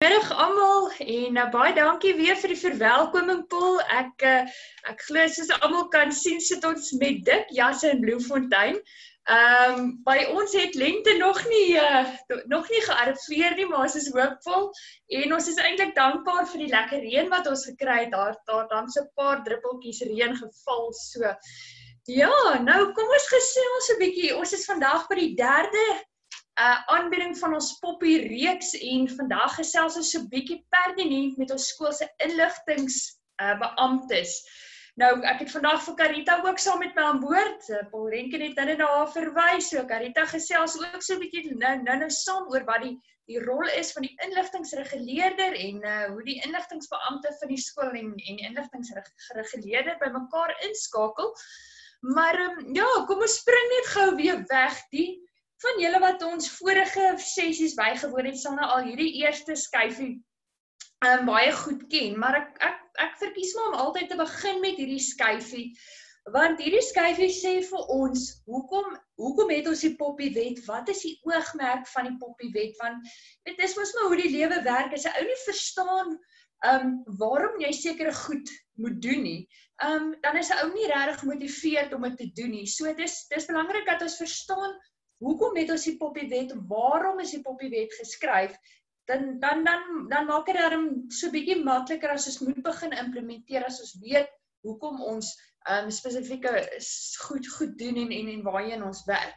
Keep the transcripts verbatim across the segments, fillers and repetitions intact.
Goeiemiddag almal en uh, baie dankie weer vir die verwelkoming, Paul. Ek uh, ek glo soos almal kan sien sit ons met dik jasse in Bloemfontein. Ehm um, by ons het lente nog nie uh, nog nie gearriveer nie, maar ons is hoopvol en ons is eintlik dankbaar vir die lekker reën wat ons gekry het. Daar daar dan so 'n paar druppeltjies reën geval so. Ja, nou kom ons gesels 'n bietjie. Ons is vandag by die derde Uh, aanbieding van ons poppie reeks en vandag gesels ons so bietjie pertinent met ons skoolse inligtings uh, beamptes. Nou, ek het vandag vir Carita ook saam met my aan boord. Uh, Paul Renken het nou na haar verwys, so Carita gesels ook so bietjie nou nou nou saam oor wat die die rol is van die inligtingsreguleerder en uh, hoe die inligtingsbeampte van die skool en en inligtingsreguleerder by mekaar inskakel. Maar um, ja, kom ons spring net gou weer weg die van julle wat ons vorige sessies bygewoon het, sal nou al hierdie eerste skyfie um, baie goed ken, maar ek, ek, ek verkies maar om altyd te begin met hierdie skyfie, want hierdie skyfie sê vir ons, hoekom, hoekom het ons die poppiewet, wat is die oogmerk van die poppiewet, want dit is mos maar hoe die lewe werk, as 'n ou nie verstaan um, waarom jy sekere goed moet doen nie, um, dan is 'n ou nie regtig gemotiveerd om dit te doen nie, so dis, dis belangrik dat ons verstaan, hoekom het ons die poppiewet, waarom is die poppiewet geskryf, dan, dan, dan, dan maak dit daarom so bietjie makliker as ons moet begin implementeer, as ons weet hoekom ons um, spesifieke goed, goed doen en, en, en waarheen ons werk.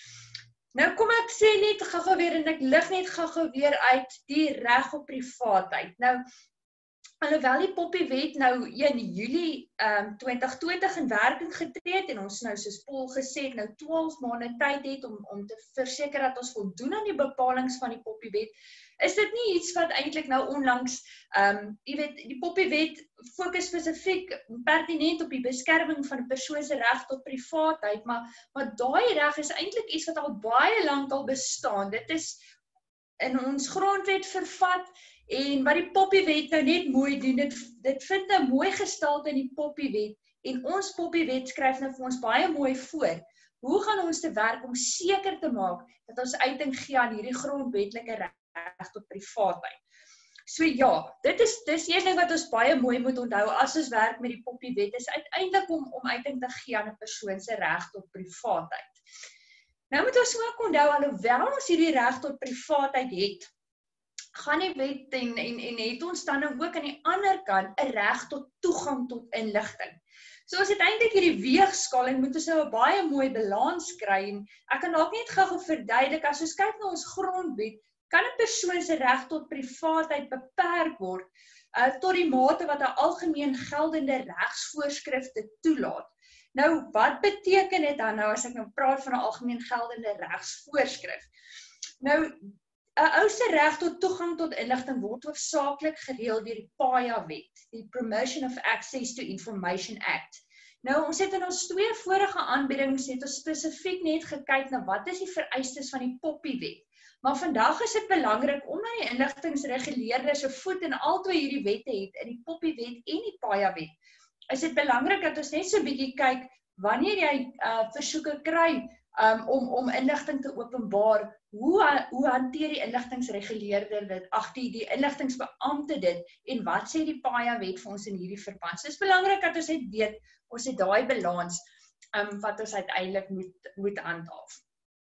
Nou kom ek sê net gou-gou weer en ek lig net gou-gou weer uit die reg op privaatheid. Nou, alhoewel die poppiewet nou een Julie um, twintig twintig in werking getree het en ons nou soos Paul gesê het nou twaalf maande tyd het om om te verseker dat ons voldoen aan die bepalinge van die poppiewet, is dit nie iets wat eintlik nou onlangs um, jy weet die poppiewet fokus spesifiek pertinent op die beskerming van 'n persoon se reg tot privaatheid, maar maar daai reg is eintlik iets wat al baie lank al bestaan. Dit is in ons grondwet vervat. En wat die poppiewet nou net mooi doen, dit, dit vind nou mooi gestalte in die poppiewet en ons poppiewet skryf nou vir ons baie mooi voor. Hoe gaan ons te werk om seker te maak dat ons uiting gee aan hierdie grondwetlike reg tot privaatheid? So ja, dit is dis een ding wat ons baie mooi moet onthou as ons werk met die poppiewet, is uiteindelik om, om uiting te gee aan 'n persoon se reg tot privaatheid. Nou moet ons ook onthou, alhoewel ons hierdie reg tot privaatheid het, gaan die wet en, en, en het ons dan ook aan die ander kant 'n reg tot toegang tot inligting. So ons het eintlik hierdie weegskaal en moet ons nou 'n baie mooi balans kry en ek kan dalk net gou verduidelik, as ons kyk na ons grondwet, kan 'n persoon se reg tot privaatheid beperk word uh, tot die mate wat 'n algemeen geldende regsvoorskrifte toelaat. Nou, wat beteken dit dan nou as ek nou praat van 'n algemeen geldende regsvoorskrif? Nou, 'n ou se reg tot toegang tot inligting word hoofsaaklik gereël deur die P A I A-wet, die Promotion of Access to Information Act. Nou, ons het in ons twee vorige aanbiedings het ons spesifiek net gekyk na wat is die vereistes van die poppiewet. Maar vandag is dit belangrik omdat die inligtingsreguleerder se voet in albei hierdie wette het, in die poppiewet en die P A I A-wet. Is dit belangrik dat ons net so 'n bietjie kyk wanneer jy uh, versoeke kry um, om om inligting te openbaar. Hoe, hoe hanteer die inligtingsreguleerder dit, ag die, die inligtingsbeampte dit, en wat sê die P A I A-wet vir ons in hierdie verband? So, dit is belangrik dat ons net weet, ons het daai balans um, wat ons uiteindelik moet, moet handhaaf.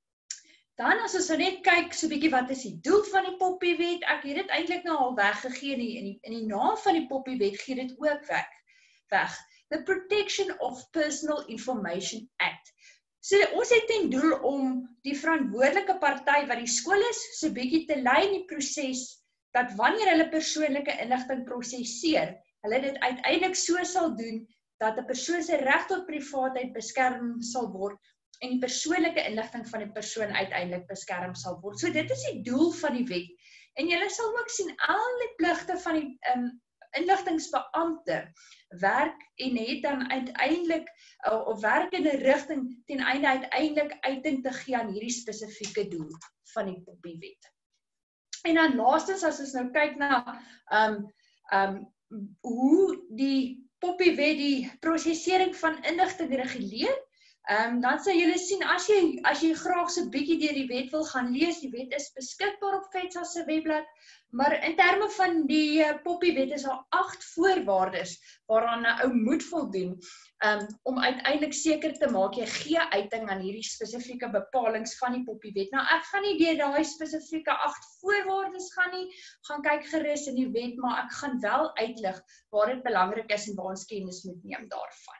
Dan as ons net kyk, so 'n bietjie wat is die doel van die poppiewet, ek het dit eintlik nou al weggegee, in die, in die, in die naam van die poppiewet gee dit ook weg, weg. The Protection of Personal Information Act. So, ons het ten doel om die verantwoordelike party wat die skool is, so bietjie te lei in die proses, dat wanneer hulle persoonlike inligting prosesseer, hulle dit uiteindelik so sal doen, dat 'n persoon se reg tot privaatheid beskerm sal word, en die persoonlike inligting van die persoon uiteindelik beskerm sal word. So, dit is die doel van die wet. En julle sal ook sien, al die pligte van die um, inligtingsbeampte werk en het dan uiteindelik uh, of werk in 'n rigting ten einde uiteindelik uiting te gee aan hierdie spesifieke doel van die poppiewet. En dan laastens as ons nou kyk na um, um, hoe die poppiewet die prosesering van inligting reguleer, Um, dan sal julle sien, as jy, as jy graag so bietjie deur die wet wil gaan lees, die wet is beskikbaar op FETSA se webblad, maar in terme van die uh, Poppiewet is daar agt voorwaardes waaraan 'n ou moet voldoen, um, om uiteindelik seker te maak jy gee uiting aan hierdie spesifieke bepalings van die Poppiewet. Nou ek gaan nie deur daai spesifieke agt voorwaardes gaan nie, gaan kyk gerus in die wet, maar ek gaan wel uitlig waar dit belangrik is en waar ons kennis moet neem daarvan.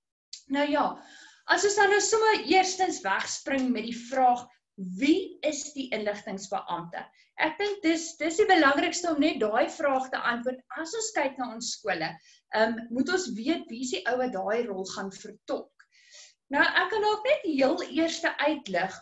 Nou ja, as ons dan nou sommer eerstens wegspring met die vraag, wie is die inligtingsbeampte? Ek dink dis dis die belangrikste om net daai vraag te antwoord. As ons kyk na ons skole, um, moet ons weet wie is die ou wat daai rol gaan vertolk. Nou ek kan ook net die heel eerste uitlig.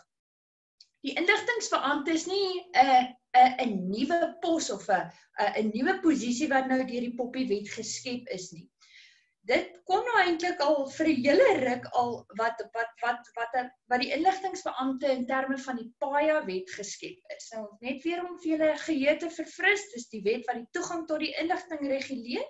Die inligtingsbeampte is nie 'n 'n 'n nuwe pos of 'n 'n nuwe posisie wat nou deur die Poppiewet geskep is nie. Dit kom nou eintlik al vir 'n hele ruk al wat wat wat wat wat die inligtingsbeampte in terme van die P A I A-wet geskep is. Nou net weer om vir julle geheue te verfris, dis die wet wat die toegang tot die inligting reguleer.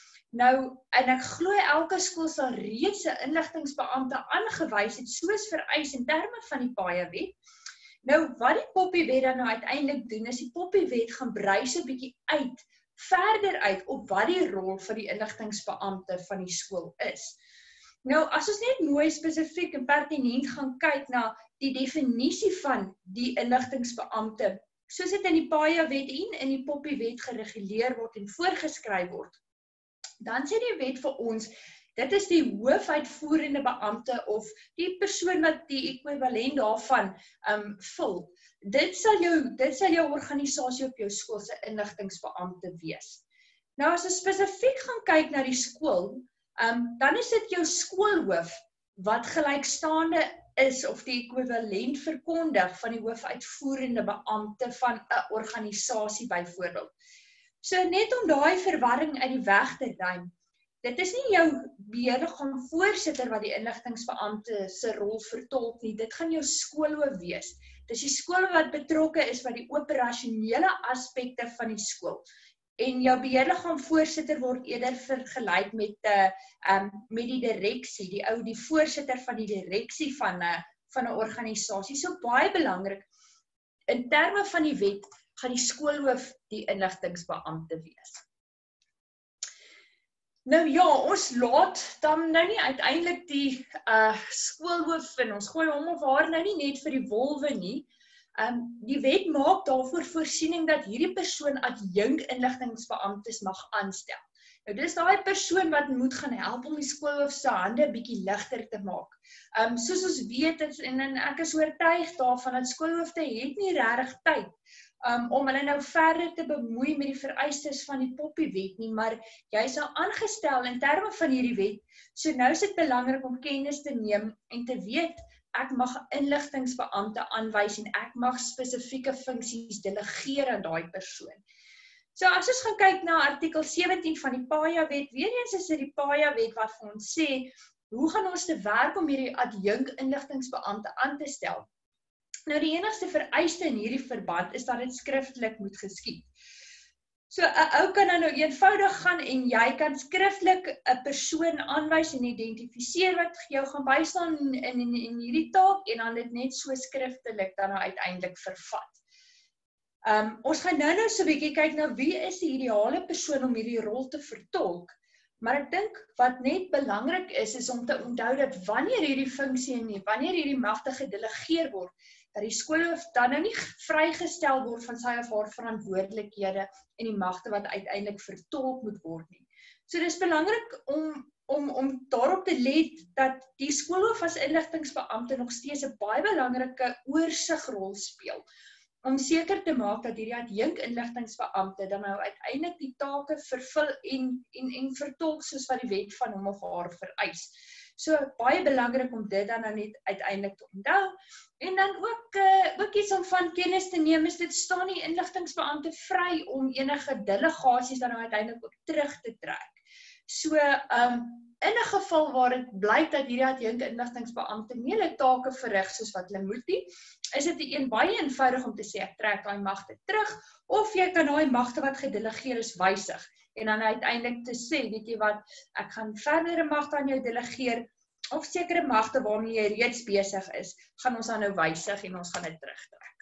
Nou, en ek glo elke skool sal reeds 'n inligtingsbeampte aangewys het soos vereis in terme van die P A I A-wet. Nou wat die Poppiewet dan nou uiteindelik doen is die Poppiewet gaan brei so 'n bietjie uit verder uit op wat die rol vir die inligtingsbeampte van die skool is. Nou, as ons net mooi spesifiek en pertinent gaan kyk na die definisie van die inligtingsbeampte, soos dit in die P A I A-wet en in die Poppiewet gereguleer word en voorgeskryf word, dan sê die wet vir ons, dit is die hoofuitvoerende beampte of die persoon wat die ekwivalent daarvan um, vul. Dit sal jou, dit sal jou organisasie op jou skool se inligtingsbeampte wees. Nou as ons spesifiek gaan kyk na die skool, um, dan is dit jou skoolhoof wat gelykstaande is of die ekwivalent verkondig van die hoofuitvoerende beampte van 'n organisasie byvoorbeeld. So net om daai verwarring uit die weg te ruim. Dit is nie jou beheerliggaam voorsitter wat die inligtingsbeampte se rol vertolk nie, dit gaan jou skoolhoof wees. Dis die skool wat betrokke is by die operasionele aspekte van die skool. En jou beheerliggaam voorsitter word eerder vergelyk met uh, um, met die direksie, die ou die voorsitter van die direksie van 'n uh, van 'n organisasie. So baie belangrik, in terme van die wet, gaan die skoolhoof die inligtingsbeampte wees. Nou ja, ons laat dan nou nie uiteindelik die uh, skoolhoof en ons gooi hom of haar nou nie net vir die wolwe nie. Um, die wet maak daarvoor voorsiening dat hierdie persoon adjunk inligtingsbeamptes mag aanstel. Nou dis daai persoon wat moet gaan help om die skoolhoof se hande bietjie ligter te maak. Um, soos ons weet, en, en ek is oortuig daarvan dat skoolhoofde het nie regtig tyd Um, om hulle nou verder te bemoei met die vereistes van die Poppiewet nie, maar jy is nou aangestel in terme van hierdie wet, so nou is dit belangrik om kennis te neem en te weet, ek mag inligtingsbeampte aanwys en ek mag spesifieke funksies delegeer aan daai persoon. So as ons gaan kyk na artikel sewentien van die P A I A-wet, weer eens is dit die P A I A-wet wat vir ons sê, hoe gaan ons te werk om hierdie adjunk inligtingsbeampte aan te stel? Nou die enigste vereiste in hierdie verband is dat dit skriftelik moet geskied. So 'n ou kan dan nou eenvoudig gaan en jy kan skriftelik 'n persoon aanwys en identifiseer wat jou gaan bystaan in, in, in, in hierdie taak en dan dit net so skriftelik dan nou uiteindelik vervat. Um, ons gaan nou nou so 'n bietjie kyk na wie is die ideale persoon om hierdie rol te vertolk. Maar ek dink wat net belangrik is, is om te onthou dat wanneer hierdie funksie en wanneer hierdie magte gedelegeer word, dat die skoolhoof dan nou nie vrygestel word van sy of haar verantwoordelikhede en die magte wat uiteindelik vertolk moet word nie. So dis belangrik om om om daarop te let dat die skoolhoof as inligtingsbeampte nog steeds 'n baie belangrike oorsigrol speel om seker te maak dat hierdie adjunk inligtingsbeampte dan nou uiteindelik die take vervul en en en vertolk soos wat die wet van hom of haar vereis. So baie belangrik om dit dan nou net uiteindelik te onthou. En dan ook uh, ook iets om van kennis te neem is dit staan die inligtingsbeampte vry om enige delegasies dan nou uiteindelik ook terug te trek. So um in 'n geval waar dit blyk dat hierdie adjunk inligtingsbeampte nie hulle take verrig soos wat hulle moet nie, is dit een baie eenvoudig om te sê ek trek daai magte terug of jy kan daai magte wat gedelegeer is wysig en dan uiteindelik te sê, weet jy wat, ek gaan verdere magte aan jou delegeer of sekere magte waarmee jy reeds besig is, gaan ons dan nou wysig en ons gaan dit terugtrek.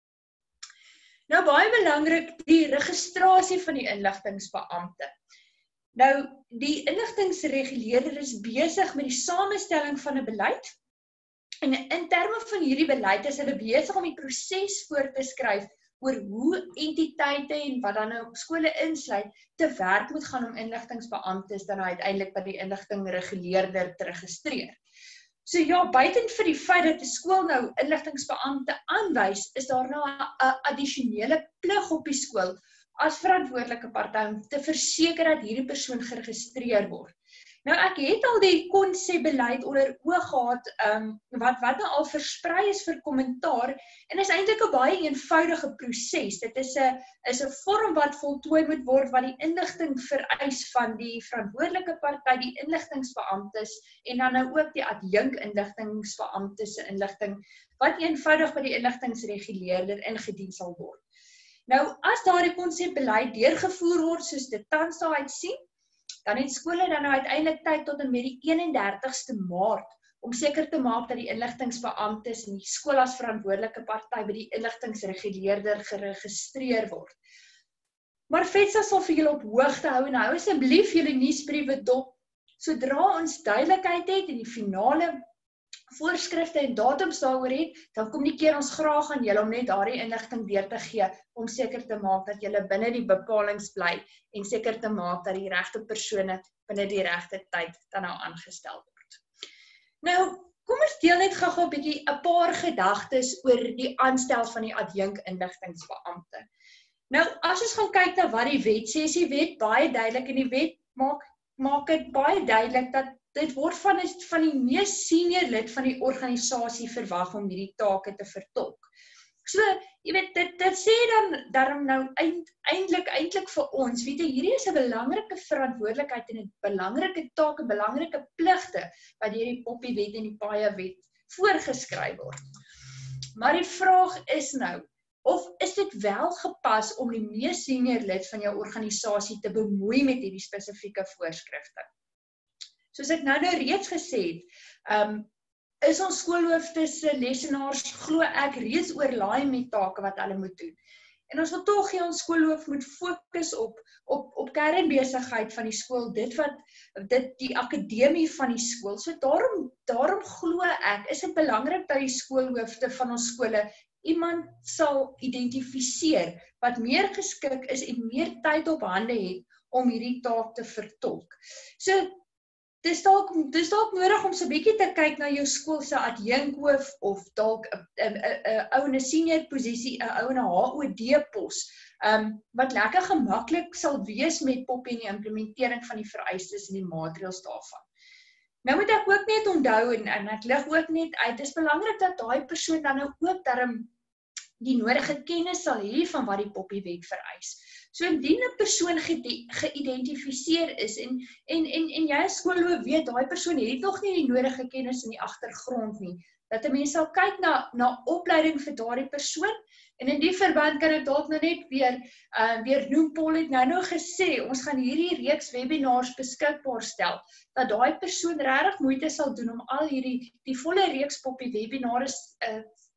Nou baie belangrik, die registrasie van die inligtingsbeampte. Nou, die inligtingsreguleerder is besig met die samestelling van 'n beleid, en in terme van hierdie beleid is hulle besig om die proses voor te skryf oor hoe entiteite en wat dan nou op skole insluit, te werk moet gaan om inligtingsbeamptes dan uiteindelik by die inligtingreguleerder te registreer. So ja, buiten vir die feit dat die skool nou inligtingsbeampte aanwys, is daar nou 'n addisionele plig op die skool as verantwoordelike party om te verseker dat hierdie persoon geregistreer word. Nou ek het al die konsepbeleid onder oog gehad, um, wat, wat nou al versprei is vir kommentaar, en is eintlik 'n baie eenvoudige proses. Dit is 'n is 'n vorm wat voltooi moet word wat die inligting vereis van die verantwoordelike party, die inligtingsbeamptes, en dan nou ook die adjunk inligtingsbeamptes se inligting, wat eenvoudig by die inligtingsreguleerder ingedien sal word. Nou, as daardie konsepbeleid deurgevoer word, soos dit tans daar uitsien, dan het skole dan nou uiteindelik tyd tot en met die eenendertigste Maart om seker te maak dat die inligtingsbeamptes en die skool as verantwoordelike party by die inligtingsreguleerder geregistreer word. Maar FETSA sal vir julle op hoogte hou en hou asseblief julle nuusbriewe dop. Sodra ons duidelikheid het en die finale voorskrifte en datums daaroor het, dan kommunikeer ons graag aan julle om net daardie inligting deur te gee, om seker te maak dat julle binne die bepalinge bly en seker te maak dat die regte persone binne die regte tyd dan nou aangestel word. Nou, kom ons deel net gou-gou 'n bietjie 'n paar gedagtes oor die aanstel van die adjunk inligtingsbeampte. Nou, as ons gaan kyk na wat die wet sê, is die wet baie duidelik en die wet maak maak dit baie duidelik dat dit word van die, van die mees senior lid van die organisasie verwag om hierdie take te vertolk. So, jy weet, dit, dit sê dan daarom nou eind, eindelijk, eindelijk vir ons, weet jy, hierdie is 'n belangrike verantwoordelikheid en 'n belangrike taak en belangrike pligte wat deur die Poppiewet en die Paaiewet voorgeskryf word. Maar die vraag is nou, of is dit wel gepas om die mees senior lid van jou organisasie te bemoei met hierdie spesifieke voorskrifte? Soos ek nou nou reeds gesê het, um, is ons skoolhoofde se lesenaars, glo ek, reeds oorlaai met take wat hulle moet doen. En ons wil tog hê ons skoolhoof moet fokus op, op, op kernbesigheid van die skool, dit wat, dit die akademie van die skool. So daarom, daarom glo ek, is dit belangrik dat die skoolhoofde van ons skole iemand sal identifiseer wat meer geskik is en meer tyd op hande het om hierdie taak te vertolk. So, dis dalk dis dalk nodig om so 'n bietjie te kyk na jou skool se adjunkhoof of dalk 'n 'n ou in 'n senior posisie, 'n ou in 'n H O D pos, um, wat lekker gemaklik sal wees met Poppie en die implementering van die vereistes en die maatreëls daarvan. Nou moet ek ook net onthou en, en ek lig ook net uit, dis belangrik dat daai persoon dan nou ook daarom die nodige kennis sal hê van wat die Poppiewet vereis. So indien 'n persoon geïdentifiseer is en en en en jy as skoolhoof weet daai persoon het nog nie die nodige kennis in die agtergrond nie, dat 'n mens sal kyk na na opleiding vir daardie persoon. En in die verband kan ek dalk nou net weer uh, weer noem, Paul het nou nou gesê ons gaan hierdie reeks webinars beskikbaar stel, dat daai persoon regtig moeite sal doen om al hierdie die volle reeks Poppie webinars uh,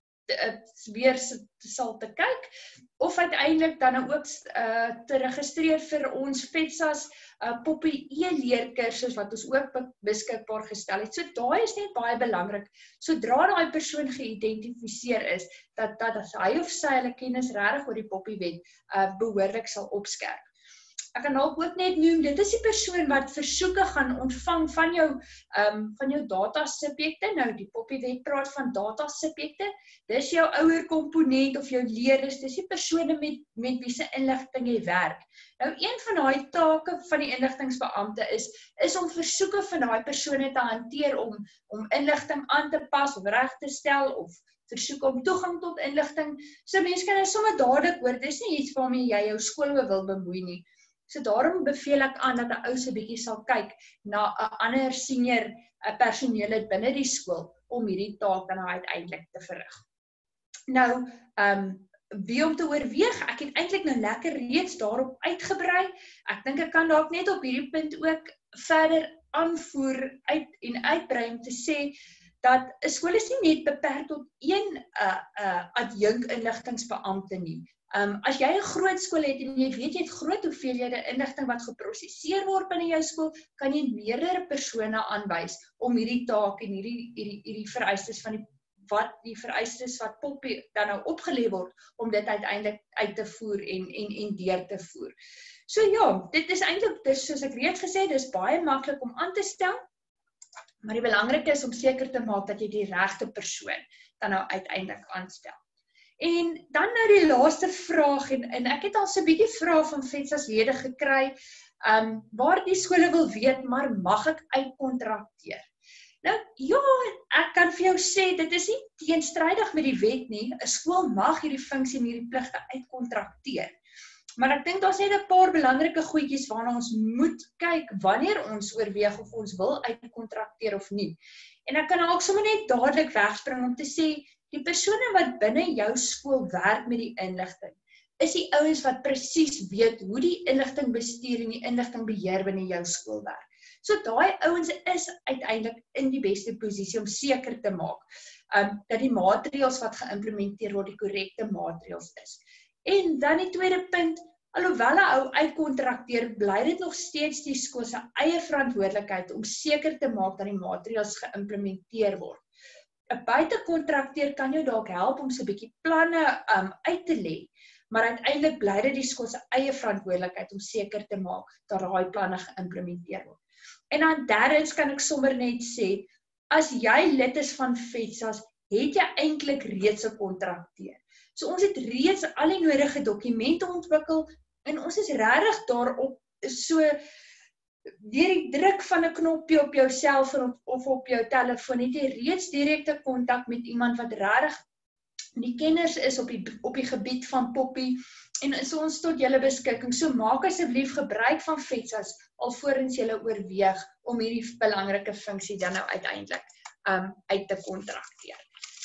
weer sal te kyk, of uiteindelik dan ook uh, te registreer vir ons FETSA's uh, Poppie e-leerkursus wat ons ook beskikbaar gestel het. So daai is net baie belangrik, sodra daai persoon geïdentifiseer is, dat, dat hy of sy hulle kennis regtig oor die Poppiewet uh, behoorlik sal opskerp. Ek kan ook net noem, dit is die persoon wat versoeke gaan ontvang van jou, um, van jou datasubjekte. Nou, die Poppiewet praat van datasubjekte. Dis jou ouer komponent of jou leerders, dis die persone met, met wie se inligting jy werk. Nou, een van daai take van die inligtingsbeampte is, is om versoeke van daai persone te hanteer om, om inligting aan te pas of reg te stel of versoek om toegang tot inligting. So mense kan nou sommer dadelik hoor, dis nie iets waarmee jy jou skoolhoof wil bemoei nie. So daarom beveel ek aan dat 'n ou se bietjie sal kyk na 'n ander senior personeel binne die skool om hierdie taak dan uiteindelik te verrig. Nou, um, wie om te oorweeg, ek het eintlik nou lekker reeds daarop uitgebrei. Ek dink ek kan dalk net op hierdie punt ook verder aanvoer uit en uitbrei om te sê dat 'n skool is nie net beperk tot een uh, uh, adjunk inligtingsbeampte nie. Um, as jy 'n groot skool het en jy weet jy het groot hoeveelhede inligting wat geprosesseer word binne jou skool, kan jy meerdere persone aanwys om hierdie taak en hierdie hierdie hierdie vereistes van die wat die vereistes wat Poppy dan nou opgelê word om dit uiteindelik uit te voer en en en deur te voer. So ja, dit is eintlik dis soos ek reeds gesê het, dis baie maklik om aan te stel. Maar die belangrike is om seker te maak dat jy die regte persoon dan nou uiteindelik aanstel. En dan nou die laaste vraag, en, en ek het al so 'n bietjie vrae van FETSA's lede gekry, um, waar die skole wil weet, maar mag ek uitkontrakteer? Nou, ja, ek kan vir jou sê, dit is nie teenstrydig met die wet nie, 'n skool mag hierdie funksie en hierdie pligte uitkontrakteer. Maar ek dink daar's net 'n paar belangrike goedjies waarna ons moet kyk wanneer ons oorweeg of ons wil uitkontrakteer of nie. En ek kan ook sommer net dadelik wegspring om te sê, die persone wat binne jou skool werk met die inligting, is die ouens wat presies weet hoe die inligting bestuur en die inligting beheer binne jou skool werk. So daai ouens is uiteindelik in die beste posisie om seker te maak um, dat die maatreëls wat geïmplementeer word die korrekte maatreëls is. En dan die tweede punt, alhoewel 'n ou uitkontrakteer, bly dit nog steeds die skool se eie verantwoordelikheid om seker te maak dat die maatreëls geïmplementeer word. 'n Buitekontrakteer kan jou dalk help om so 'n bietjie planne um, uit te lê, maar uiteindelik bly dit die skool se eie verantwoordelikheid om seker te maak dat daai planne geïmplementeer word. En dan derdens kan ek sommer net sê, as jy lid is van FETSA's, het jy eintlik reeds 'n kontrakteer. So ons het reeds al die nodige dokumente ontwikkel en ons is regtig daarop so deur die druk van 'n knoppie op jou selfoon of op jou telefoon het jy reeds direkte kontak met iemand wat regtig die kenners is op die op die gebied van Poppy en is ons tot julle beskikking. So maak asseblief gebruik van FETSA's alvorens julle oorweeg om hierdie belangrike funksie dan nou uiteindelik um, uit te kontrakteer.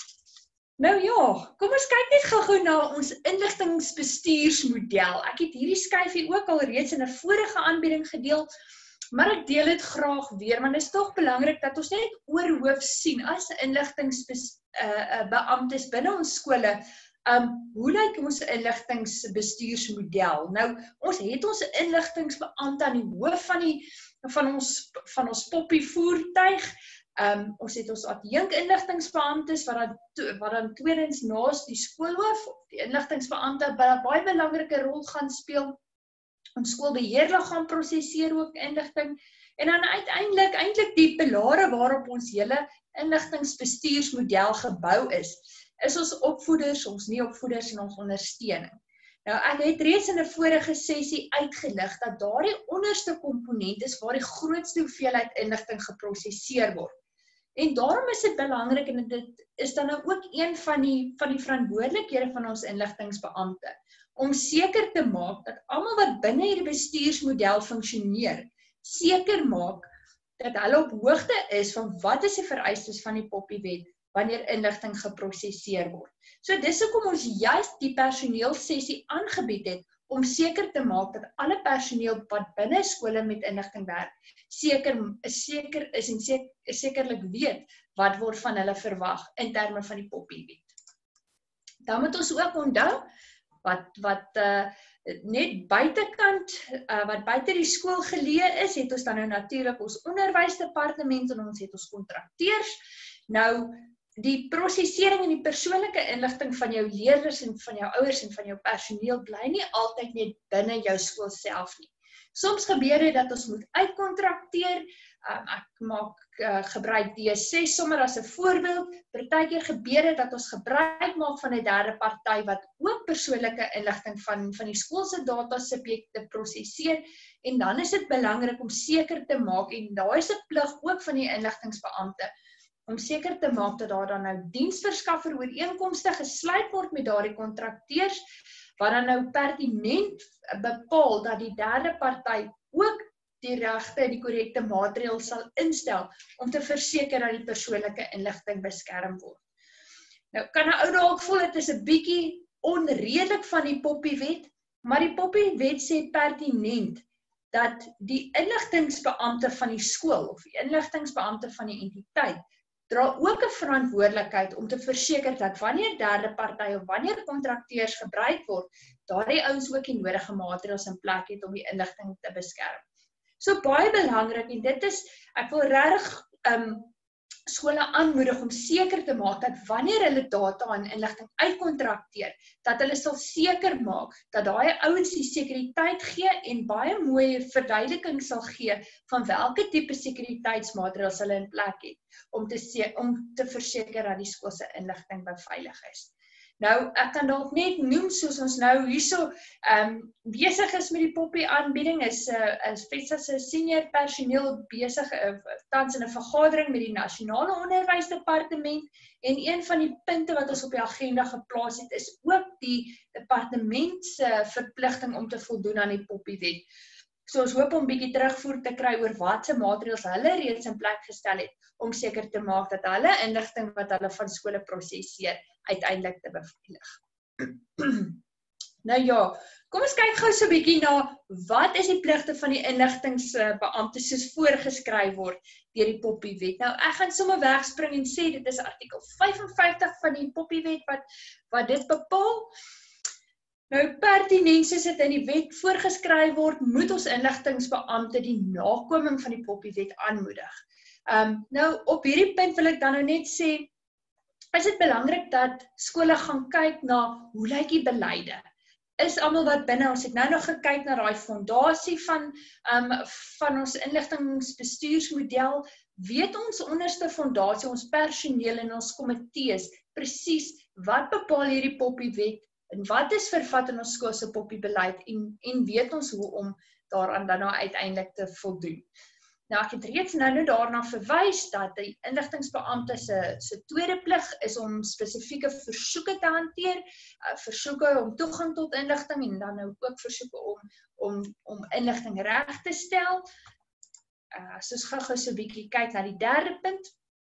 Nou ja, kom ons kyk net gou-gou na ons inligtingsbestuursmodel. Ek het hierdie skyfie ook al reeds in 'n vorige aanbieding gedeel, maar ek deel dit graag weer, want dit is tog belangrik dat ons net oorhoof sien as inligtingsbeamptes uh, binne ons skole, um, hoe lyk ons inligtingsbestuursmodel? Nou, ons het ons inligtingsbeampte aan die hoof van die van ons van ons Poppy voertuig. Um, ons het ons adjunk inligtingsbeamptes wat dan, wat dan tweedens naas die skoolhoof of die inligtingsbeampte baie belangrike rol gaan speel. Ons skoolbeheerliggaam prosesseer ook inligting en dan uiteindelik eintlik die pilare waarop ons hele inligtingsbestuursmodel gebou is, is ons opvoeders, ons nie opvoeders en ons ondersteuning. Nou ek het reeds in 'n vorige sessie uitgelig dat daardie onderste komponent is waar die grootste hoeveelheid inligting geprosesseer word. En daarom is dit belangrik en dit is dan nou ook een van die van die verantwoordelikhede van ons inligtingsbeampte om seker te maak dat almal wat binne hierdie bestuursmodel funksioneer, seker maak dat hulle op hoogte is van wat is die vereistes van die Poppy-wet wanneer inligting geprosesseer word. So dis hoekom ons juist die personeelsessie aangebied het om seker te maak dat alle personeel wat binne skole met inligting werk, seker seker is en seker, sekerlik weet wat word van hulle verwag in terme van die Poppy-wet. Dan moet ons ook onthou wat wat uh, net buitekant uh, wat buite die skool geleë is, het ons dan nou natuurlik ons onderwysdepartement en ons het ons kontrakteurs. Nou die prosesering en die persoonlike inligting van jou leerders en van jou ouers en van jou personeel bly nie altyd net binne jou skool self nie. Soms gebeur dit dat ons moet uitkontrakteer. Um, ek maak uh, gebruik D ses sommer as 'n voorbeeld. Partykeer gebeur dit dat ons gebruik maak van 'n derde party wat ook persoonlike inligting van van die skool se datasubjekte prosesseer en dan is dit belangrik om seker te maak en daar is 'n plig ook van die inligtingsbeampte om seker te maak dat daar dan nou diensverskaffer ooreenkomste gesluit word met daardie kontrakteurs wat dan nou pertinent bepaal dat die derde party ook die regte en die korrekte maatreëls sal instel om te verseker dat die persoonlike inligting beskerm word. Nou kan 'n ou dalk voel dit is 'n bietjie onredelik van die Poppy-wet, maar die Poppy-wet sê pertinent dat die inligtingsbeampte van die skool of die inligtingsbeampte van die entiteit dra ook 'n verantwoordelikheid om te verseker dat wanneer derde party of wanneer kontrakteurs gebruik word, daardie ouens ook die nodige maatreëls in plek het om die inligting te beskerm. So baie belangrik en dit is, ek wil regtig um, skole aanmoedig om seker te maak dat wanneer hulle data en inligting uitkontrakteer, dat hulle sal seker maak dat daai ouens die sekuriteit gee en baie mooi verduideliking sal gee van welke tipe sekuriteitsmaatreëls hulle in plek het om te, om te verseker dat die skool se inligting beveilig is. Nou, ek kan dalk net noem, soos ons nou hierso um, besig is met die Poppy aanbieding, is, uh, is FETSA se senior personeel besig, uh, tans in 'n vergadering met die Nasionale Onderwysdepartement, en een van die punte wat ons op die agenda geplaas het, is ook die departement se verpligting om te voldoen aan die Poppy-wet. So ons hoop om bietjie terugvoer te kry oor watse maatreëls hulle reeds in plek gestel het, om seker te maak dat hulle inligting wat hulle van skole prosesseer, uiteindelik te beveilig. Nou ja, kom ons kyk gou so 'n bietjie na wat is die pligte van die inligtingsbeampte soos voorgeskryf word deur die Poppy-wet. Nou ek gaan sommer wegspring en sê dit is artikel vyf en vyftig van die Poppy-wet wat wat dit bepaal. Nou pertinent soos dit in die wet voorgeskryf word, moet ons inligtingsbeampte die nakoming van die Poppy-wet aanmoedig. Um, nou op hierdie punt wil ek dan nou net sê, is dit belangrik dat skole gaan kyk na hoe lyk die beleide. Is almal wat binne, ons het nou nog gekyk na daai fondasie van, um, van ons inligtingsbestuursmodel, weet ons onderste fondasie, ons personeel en ons komitees, presies wat bepaal hierdie Poppy-wet en wat is vervat in ons skool se Poppy-beleid en, en weet ons hoe om daaraan dan nou uiteindelik te voldoen. Nou ek het reeds nou nou daarna verwys dat die inligtingsbeampte se se tweede plig is om spesifieke versoeke te hanteer, uh, versoeke om toegang tot inligting en dan nou ook versoeke om om om inligting reg te stel. Uh, soos gou-gou so 'n bietjie kyk na die derde punt,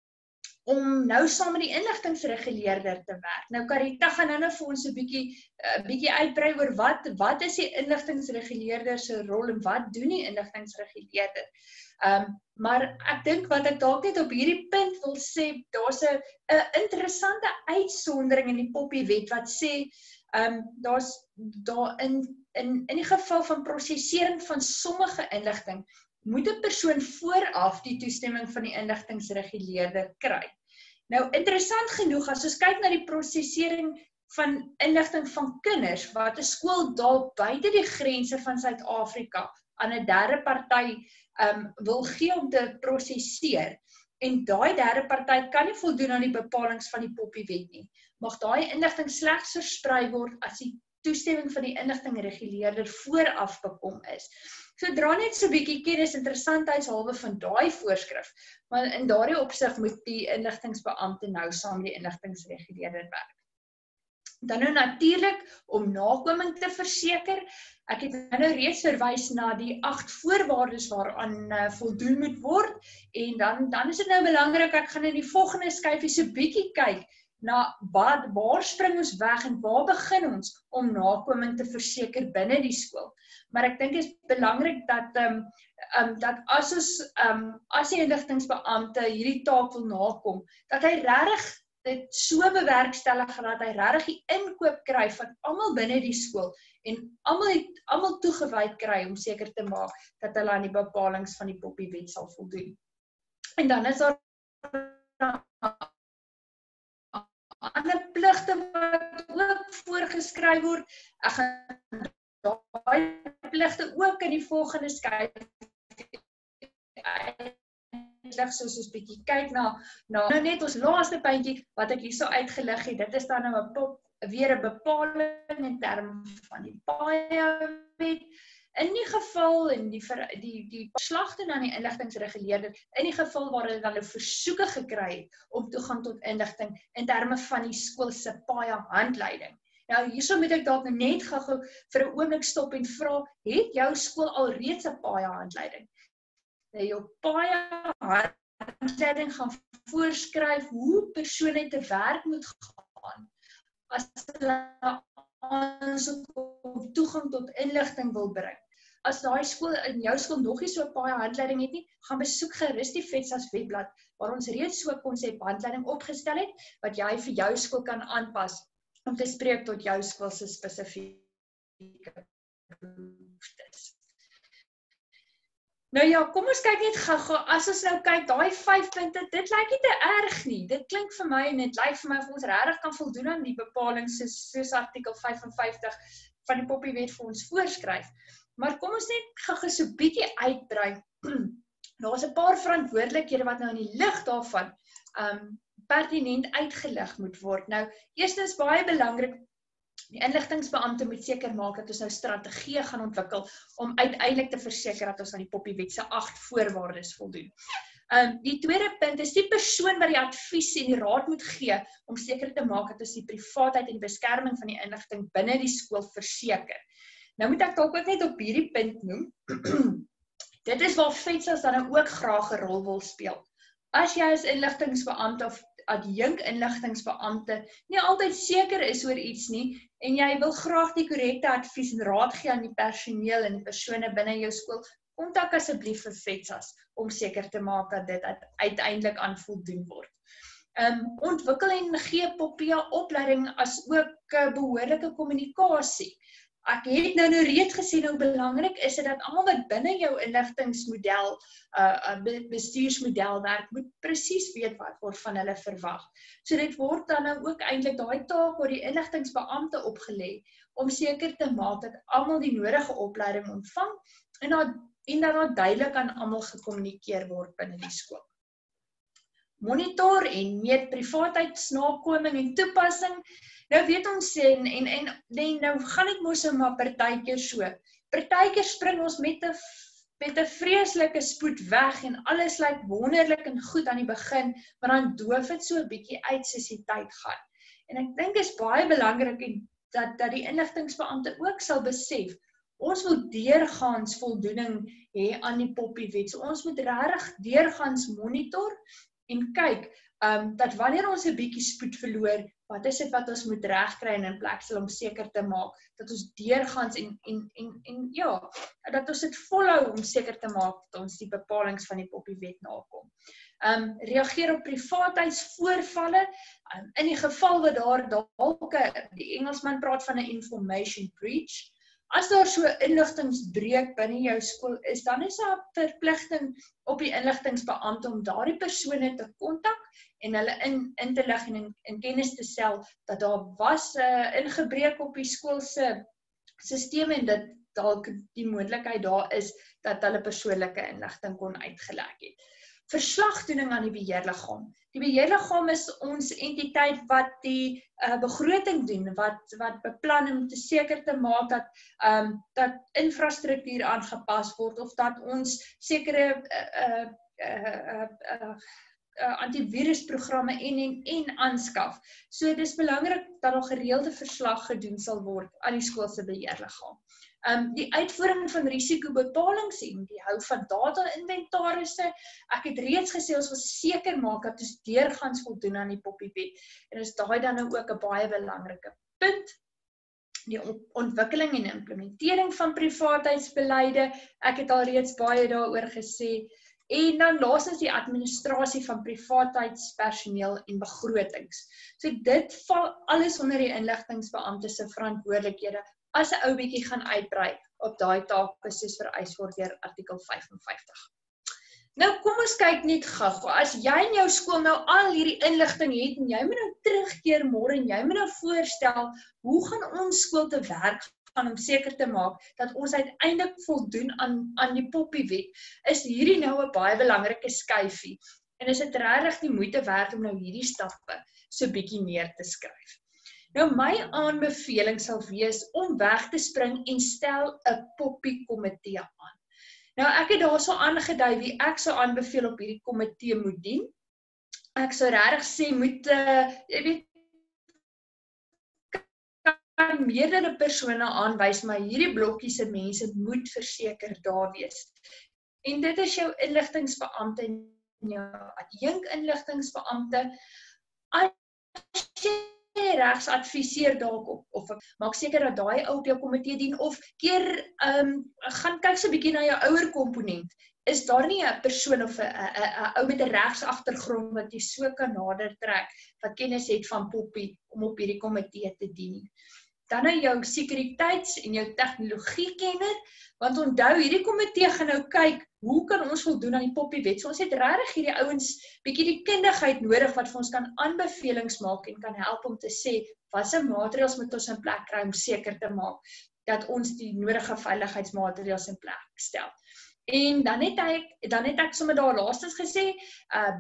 om nou saam met die inligtingsreguleerder te werk. Nou Carita gaan nou nou vir ons 'n bietjie 'n uh, bietjie uitbrei oor wat wat is die inligtingsreguleerder se rol en wat doen die inligtingsreguleerder? Um, maar ek dink wat ek dalk net op hierdie punt wil sê, daar's 'n 'n interessante uitsondering in die Poppy-wet wat sê, um, daar's daar in in in die geval van prosesering van sommige inligting, moet 'n persoon vooraf die toestemming van die inligtingsreguleerder kry. Nou interessant genoeg, as ons kyk na die prosesering van inligting van kinders, wat 'n skool dalk buite die grense van Suid-Afrika aan 'n derde party Um, wil gee om te prosesseer en daai derde party kan nie voldoen aan die bepalinge van die Poppy-wet nie. Mag daai inligting slegs versprei word as die toestemming van die inligtingreguleerder vooraf bekom is. So dra net so 'n bietjie kennis interessantheidshalwe van daai voorskrif, maar in daardie opsig moet die inligtingsbeampte nou saam met die inligtingsreguleerder werk. Dan nou natuurlik om nakoming te verseker. Ek het nou reeds verwys na die agt voorwaardes waaraan uh, voldoen moet word en dan dan is dit nou belangrik, ek gaan in die volgende skyfie so bietjie kyk na waar, waar spring ons weg en waar begin ons om nakoming te verseker binne die skool. Maar ek dink dit is belangrik dat um, um, dat as ons um, as die inligtingsbeampte hierdie taak wil nakom, dat hy regtig dit so bewerkstellig dat hy regtig die inkoop kry van almal binne die skool en almal het almal toegewyd kry om seker te maak dat hulle aan die bepalinge van die Poppy-wet sal voldoen. En dan is daar ander pligte wat ook voorgeskryf word. Ek gaan daai pligte ook in die volgende skyf soos ons bietjie kyk na, na nou net ons laaste puntjie wat ek hierso uitgelig het. Dit is dan nou 'n pop weer 'n bepaling in terme van die P A I A wet. In die geval en die die die verslagte aan die inligtingsreguleerder in die geval waar hulle dan 'n versoeke gekry het om toegang tot inligting in terme van die skool se P A I A handleiding. Nou hierso moet ek dalk net gou-gou vir 'n oomblik stop en vra, het jou skool al reeds 'n P A I A handleiding? Nou jou P A I A handleiding gaan voorskryf hoe persone te werk moet gaan as hulle aansoek om toegang tot inligting wil bring. as daai skool in jou skool nog nie so 'n baie handleiding het nie, gaan besoek gerus die FETSAS webblad waar ons reeds so 'n konsep handleiding opgestel het wat jy vir jou skool kan aanpas om te spreek tot jou skool se spesifieke behoeftes. Nou ja, kom ons kyk net gou-gou, as ons nou kyk, daai vyf punte, dit lyk nie te erg nie. Dit klink vir my en dit lyk vir my of ons regtig kan voldoen aan die bepalings soos, soos artikel vyf en vyftig van die Poppiewet vir ons voorskryf. Maar kom ons net gou-gou so bietjie uitbrei. Daar's 'n paar verantwoordelikhede wat nou in die lig daarvan um, pertinent uitgelig moet word. Nou, eerstens baie belangrik, die inligtingsbeampte moet seker maak dat ons nou strategie gaan ontwikkel om uiteindelik te verseker dat ons aan die Poppiewet se agt voorwaardes voldoen. Um, die tweede punt is die persoon wat die advies en die raad moet gee om seker te maak dat ons die privaatheid en die beskerming van die inligting binne die skool verseker. Nou moet ek dalk ook net op hierdie punt noem. Dit is waar FETSAS dan ook graag 'n rol wil speel. As jy as inligtingsbeampte of adjunk inligtingsbeampte nie altyd seker is oor iets nie en jy wil graag die korrekte advies en raad gee aan die personeel en die persone binne jou skool, kontak asseblief vir FETSAS om seker te maak dat dit uiteindelik aan voldoen word. Um, ontwikkel en gee Poppia opleiding as ook uh, behoorlike kommunikasie. Ek het nou nou reeds gesê hoe belangrik is dit dat almal wat binne jou inligtingsmodel, uh, bestuursmodel werk, moet presies weet wat word van hulle verwag. So dit word dan nou ook eintlik daai taak waar die inligtingsbeampte opgelê om seker te maak dat almal die nodige opleiding ontvang en dat en dat daar duidelik aan almal gekommunikeer word binne die skool. Monitor en meet privaatheidsnakoming en toepassing. Nou weet ons en, en, en, en nou gaan ek mos maar partykeer so. Partykeer spring ons met 'n met 'n vreeslike spoed weg en alles lyk wonderlik en goed aan die begin, maar dan doof dit so 'n bietjie uit soos die tyd gaan. En ek dink is baie belangrik dat dat die inligtingsbeampte ook sal besef, ons moet deurgaans voldoening hê aan die Poppiewet. So ons moet regtig deurgaans monitor en kyk um, dat wanneer ons 'n bietjie spoed verloor, wat is dit wat ons moet regkry en in plek sal om seker te maak dat ons deurgaans en en en en ja, dat ons dit volhou om seker te maak dat ons die bepalinge van die Poppiewet nakom. Um, reageer op privaatheidsvoorvalle um, in die geval wat daar dalk die Engelsman praat van 'n information breach. As daar so 'n inligtingsbreuk binne jou skool is, dan is daar 'n verpligting op die inligtingsbeampte om daardie persone te kontak en hulle in, in te lig en in, in kennis te stel dat daar was 'n uh, ingebreuk op die skool se stelsel en dat dalk die moontlikheid daar is dat hulle persoonlike inligting kon uitgelek het. Verslagdoening aan die beheerliggaam. Die beheerliggaam is ons entiteit wat die uh, begroting doen, wat wat beplan om te seker te maak dat um, dat infrastruktuur aangepas word of dat ons sekere uh, uh, uh, uh, uh, uh, antivirusprogramme en en en aanskaf. So dis belangrik dat daar gereelde verslag gedoen sal word aan die skool se beheerliggaam. Um, die uitvoering van risikobepalings en die hou van data-inventarisse. Ek het reeds gesê ons wil seker maak dat ons deurgaans voldoen aan die Poppiewet. En is daai dan nou ook 'n baie belangrike punt. Die ontwikkeling en implementering van privaatheidsbeleide. Ek het al reeds baie daaroor gesê. En dan laastens die administrasie van privaatheidspersoneel en begrotings. So dit val alles onder die inligtingsbeampte se verantwoordelikhede as 'n ou bietjie gaan uitbrei op daai take soos vereis word deur artikel vyf en vyftig. Nou kom ons kyk net gou. As jy in jou skool nou al hierdie inligting het en jy moet nou terugkeer môre en jy moet nou voorstel hoe gaan ons skool te werk gaan om seker te maak dat ons uiteindelik voldoen aan aan die Poppiewet, is hierdie nou 'n baie belangrike skyfie. En is dit regtig die moeite werd om nou hierdie stappe so bietjie neer te skryf. Nou my aanbeveling sal wees om weg te spring en stel 'n Poppie-komitee aan. Nou ek het daarso aangedui wie ek sou aanbeveel op hierdie komitee moet dien. Ek sou regtig sê moet uh, jy weet kan meerdere persone aanwys, maar hierdie blokkie se mense moet verseker daar wees. En dit is jou inligtingsbeampte en jou adjunk inligtingsbeampte. As jy regs adviseer dalk op, of maak seker dat daai ou op jou komitee dien, of keer, um, gaan kyk so 'n bietjie na jou ouer komponent. Is daar nie 'n persoon of 'n ou met 'n regs agtergrond wat jy so kan nader trek, wat kennis het van Poppy, om op hierdie komitee te dien? Dan nou jou sekuriteits- en jou tegnologiekenner, want onthou, hierdie komitee gaan nou kyk, hoe kan ons voldoen aan die Poppy-wet? So ons het regtig hierdie ouens bietjie die kundigheid nodig wat vir ons kan aanbevelings maak en kan help om te sê, watse maatreëls moet ons in plek kry om seker te maak dat ons die nodige veiligheidsmaatreëls in plek stel. En dan het ek, dan het ek sommer daar laastens gesê, uh,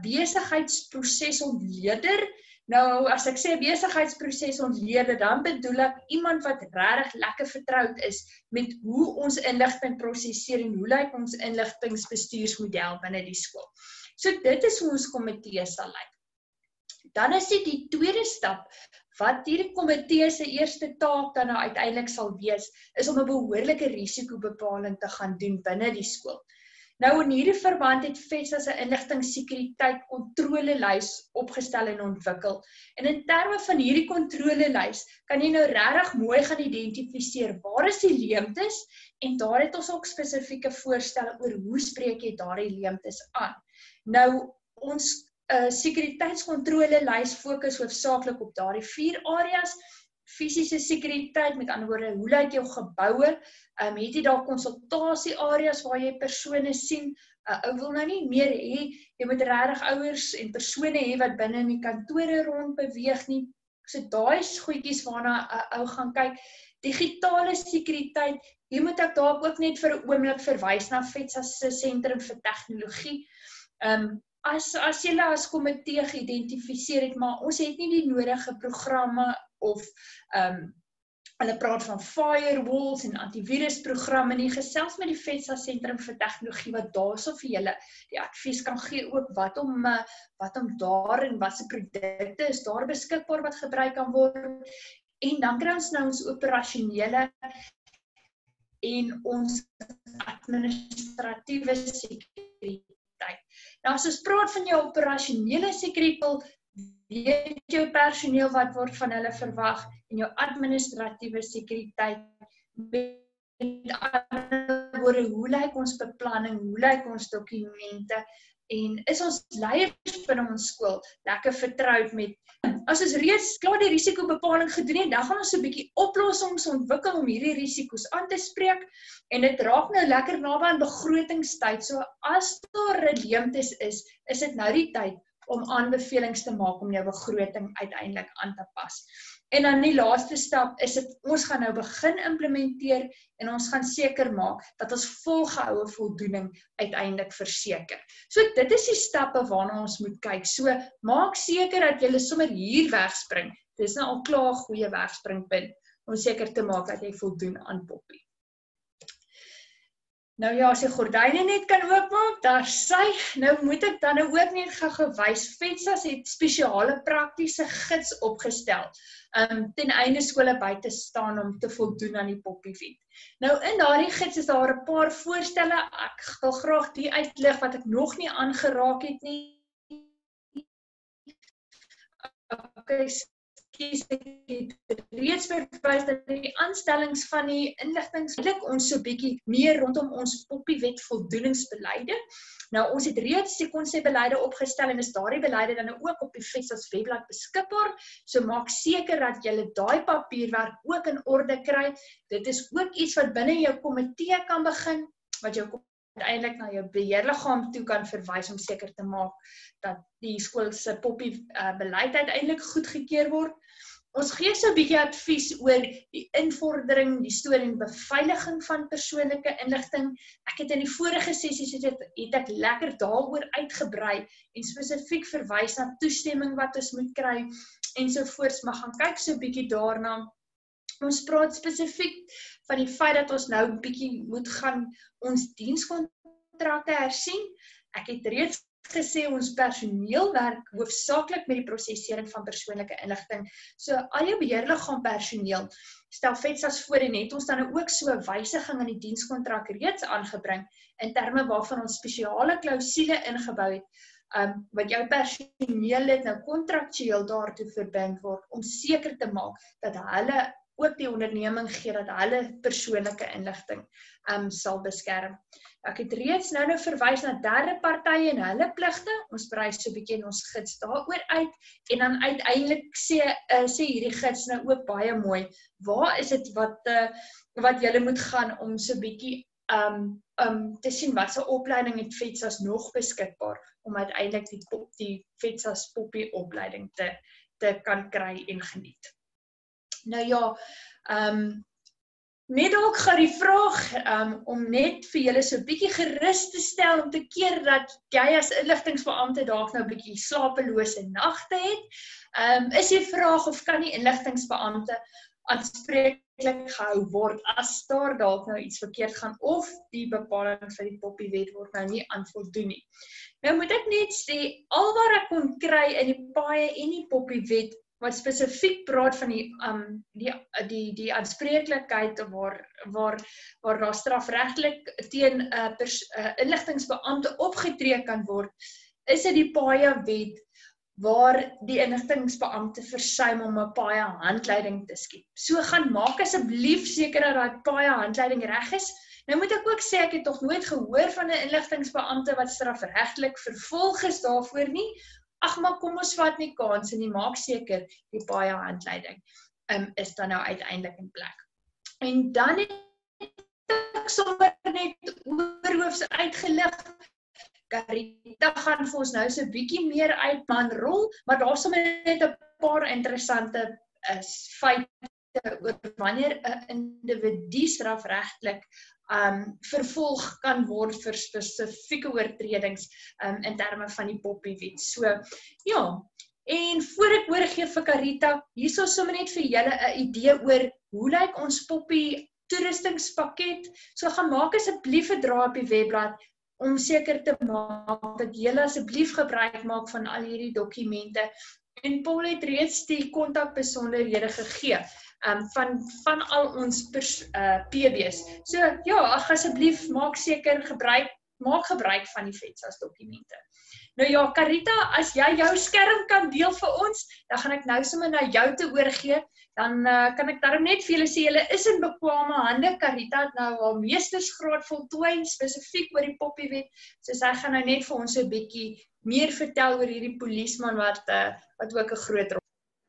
besigheidsprosesontleder. Nou, as ek sê besigheidsprosesontleder, dan bedoel ek iemand wat regtig lekker vertroud is met hoe ons inligting prosesseer en hoe lyk ons inligtingsbestuursmodel binne die skool. So dit is hoe ons komitee sal lyk. Dan is dit die tweede stap, wat hierdie komitee se eerste taak dan nou uiteindelik sal wees, is om 'n behoorlike risikobepaling te gaan doen binne die skool. Nou in hierdie verband het FETSA 'n inligtingssekuriteit kontrolelys opgestel en ontwikkel. En in terme van hierdie kontrolelys kan jy nou regtig mooi gaan identifiseer waar is die leemtes, en daar het ons ook spesifieke voorstelle oor hoe spreek jy daardie leemtes aan. Nou ons Uh, sekuriteitskontrolelys fokus hoofsaaklik op daardie vier areas. Fisiese sekuriteit, met ander woorde, hoe lyk jou geboue? Um, het jy daar konsultasie areas waar jy persone sien? Uh, ou wil nou nie meer hê, jy moet regtig ouers en persone hê wat binne in die kantore rond beweeg nie. So daai is goedjies waarna 'n uh, ou gaan kyk. Digitale sekuriteit, hier moet ek daar ook net vir 'n oomblik verwys na FETSA se sentrum vir tegnologie. Um, As, as julle as komitee geïdentifiseer het, maar ons het nie die nodige programme of um, hulle praat van firewalls en antivirusprogramme nie, gesels met die FETSA sentrum vir tegnologie wat daarso vir julle die advies kan gee ook wat om, uh, wat om daar en wat se produkte is daar beskikbaar wat gebruik kan word. En dan kry ons nou ons operasionele en ons administratiewe sekuriteit. Nou as ons praat van jou operasionele sekuriteit, weet jou personeel wat word van hulle verwag, en jou administratiewe sekuriteit, met ander woorde, hoe lyk ons beplanning, hoe lyk ons dokumente, en is ons leiers binne ons skool lekker vertroud met, as ons reeds klaar die risikobepaling gedoen het, dan gaan ons so 'n bietjie oplossings ontwikkel om hierdie risiko's aan te spreek, en dit raak nou lekker naby aan begrotingstyd, so as daar leemtes is, is dit nou die tyd om aanbevelings te maak om jou begroting uiteindelik aan te pas. En dan die laaste stap is dit, ons gaan nou begin implementeer en ons gaan seker maak dat ons volgehoue voldoening uiteindelik verseker. So dit is die stappe waarna ons moet kyk. So maak seker dat jy sommer hier wegspring. Dit is nou al klaar 'n goeie wegspringpunt om seker te maak dat jy voldoen aan Poppy. Nou ja, as die gordyne net kan oopmaak, daar sy, nou moet ek dan ook net gaan gewys, FETSA het spesiale praktiese gids opgestel, um, ten einde skole by te staan om te voldoen aan die Poppy-wet. Nou in daardie gids is daar 'n paar voorstelle, ek wil graag die uitlig wat ek nog nie aangeraak het nie. Okay, kies ek het reeds verwys dat die aanstellings van die inligtings ons so bietjie meer rondom ons Poppy-wet voldoeningsbeleide. Nou ons het reeds die konsepbeleide opgestel en is daardie beleide dan ook op die FETSA se webblad beskikbaar. So maak seker dat jy daai papierwerk ook in orde kry. Dit is ook iets wat binne jou komitee kan begin, wat jou uiteindelik na jou beheerliggaam toe kan verwys om seker te maak dat die skool se Poppy uh, beleid uiteindelik goedgekeur word. Ons gee so 'n bietjie advies oor die invordering, die stoor en beveiliging van persoonlike inligting. Ek het in die vorige sessies het, het ek lekker daaroor uitgebrei en spesifiek verwys na toestemming wat ons moet kry ensovoorts, maar gaan kyk so 'n bietjie daarna. Ons praat spesifiek van die feit dat ons nou 'n bietjie moet gaan ons dienskontrakte hersien. Ek het reeds gesê ons personeel werk hoofsaaklik met die prosesering van persoonlike inligting. So al jou beheerliggaam personeel stel FETSA's voor en het ons dan ook so 'n wysiging in die dienskontrak reeds aangebring in terme waarvan ons spesiale klousule ingebou het um, wat jou personeel het nou kontraktueel daartoe verbind word om seker te maak dat hulle ook die onderneming gee dat hulle persoonlike inligting um, sal beskerm. Ek het reeds nou nou verwys na derde partye en hulle pligte. Ons brei so 'n bietjie in ons gids daaroor uit en dan uiteindelik sê uh, sê hierdie gids nou ook baie mooi. Waar is dit wat uh, wat julle moet gaan om so 'n bietjie um um te sien wat se opleiding het FETSAS nog beskikbaar om uiteindelik die pop, die FETSAS poppie opleiding te te kan kry en geniet. Nou ja, um net dalk gaan die vraag um, om net vir julle so 'n bietjie gerus te stel om te keer dat jy as inligtingsbeampte dalk nou 'n bietjie slapelose nagte het. Um, is die vraag of kan die inligtingsbeampte aanspreeklik gehou word as daar dalk nou iets verkeerd gaan of die bepaling van die poppiewet word nou nie aan voldoen nie. Nou moet ek net sê, alwaar ek kon kry in die paaie en die poppiewet wat spesifiek praat van die um die die die aanspreeklikheid waar waar waar daar strafregtelik teen 'n uh, uh, inligtingsbeampte opgetree kan word, is dit die paaie wet waar die inligtingsbeampte versuim om 'n paaie handleiding te skep. So gaan maak asseblief seker dat daai paaie handleiding reg is. Nou moet ek ook sê ek het tog nooit gehoor van 'n inligtingsbeampte wat strafregtelik vervolg is daarvoor nie. Ag maar kom ons vat nie kans en nie maak seker die paaie handleiding um, is dan nou uiteindelik in plek. En dan het ek sommer net oorhoofs uitgelig. Carita gaan vir ons nou so 'n bietjie meer uit man rol, maar daar is sommer net 'n paar interessante uh, feite oor wanneer 'n individu strafregtelik um, vervolg kan word vir spesifieke oortredings um, in terme van die poppiewet. So, ja, en voor ek oorgee vir Carita, hier is sommer net vir julle 'n idee oor hoe lyk ons poppie toerustingspakket. So gaan maak asseblief 'n draai op die webblad om seker te maak dat julle asseblief gebruik maak van al hierdie dokumente. En Paul het reeds die kontakbesonderhede gegee um, van, van al ons pers, uh, P B's. So ja, ag asseblief maak seker gebruik, maak gebruik van die FETSAS dokumente. Nou ja, Carita, as jy jou skerm kan deel vir ons, dan gaan ek nou sommer na jou te oorgee. Dan uh, kan ek daarom net vir julle sê, julle is in bekwame hande. Carita het nou haar meestersgraad voltooi, spesifiek oor die poppiewet. So sy gaan nou net vir ons so 'n bietjie meer vertel oor hierdie polisieman wat uh, wat ook 'n groot rol.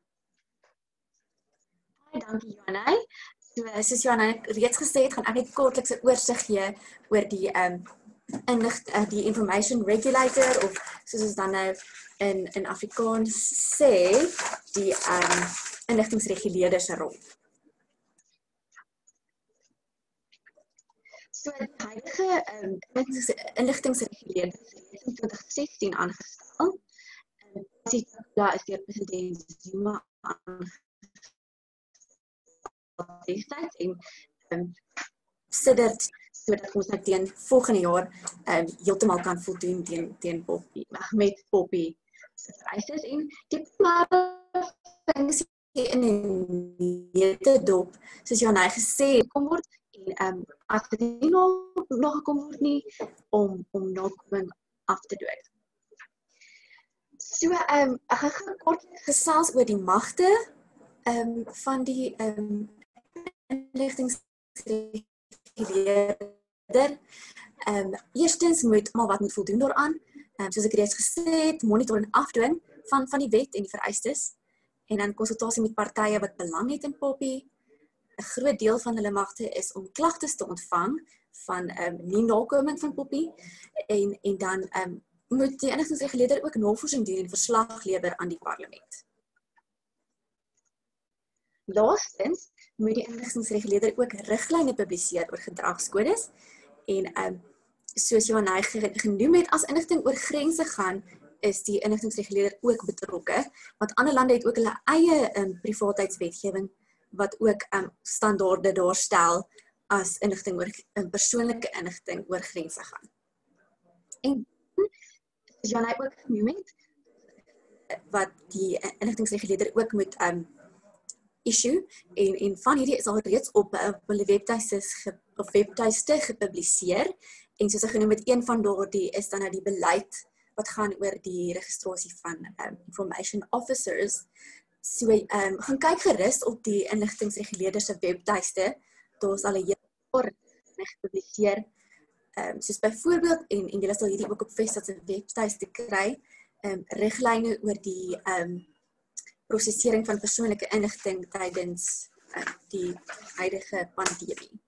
Baie dankie Johanna. So soos Johanna reeds gesê het, gaan ek net kortliks 'n oorsig gee oor die um inlicht, uh, die information regulator of soos ons dan nou in in Afrikaans sê, die um inligtingsreguleerder se rol. So die huidige um, inligtingsreguleerder is in twintig sestien aangestel. Die daar is deur president Zuma aangestel destyds en um, sidert sodat ons nou teen volgende jaar um, heeltemal kan voldoen teen teen poppie met poppie se vereistes en die funksie in die netedop, soos Johanna gesê, kom word, en um, as dit nie nog, nog gekom word nie, om, om nakoming af te doen. So, um, ek gaan kort gesels oor die magte um, van die um, inligtingsreguleerder. Um, eerstens moet almal wat moet voldoen daaraan, um, soos ek reeds gesê het, monitor en afdwing van, van die wet en die vereistes. En dan konsultasie met partye wat belang het in poppie. 'n Groot deel van hulle magte is om klagtes te ontvang van um, nie nakoming van poppie en en dan um, moet die inligtingsreguleerder ook navorsing doen en verslag lewer aan die parlement. Laastens moet die inligtingsreguleerder ook riglyne publiseer oor gedragskodes en um, soos Johanna genoem het, as inligting oor grense gaan, is die inligtingsreguleerder ook betrokke, want ander lande het ook hulle eie um, privaatheidswetgewing wat ook um, standaarde daarstel as inligting oor um, persoonlike inligting oor grense gaan. En soos Johanna ook genoem het, wat die inligtingsreguleerder ook moet um, issue, en, en van hierdie is al reeds op, op hulle webtuiste of webtuiste gepubliseer, en soos ek genoem het, een van daardie is dan nou die beleid wat gaan oor die registrasie van um, information officers. So, um, gaan kyk gerus op die inligtingsreguleerder se webtuiste. Daar sal 'n hele paar gepubliseer. Um, soos byvoorbeeld, en, en julle sal hierdie ook op Vestat se webtuiste kry, um, riglyne oor die um, prosesering van persoonlike inligting tydens uh, die huidige pandemie.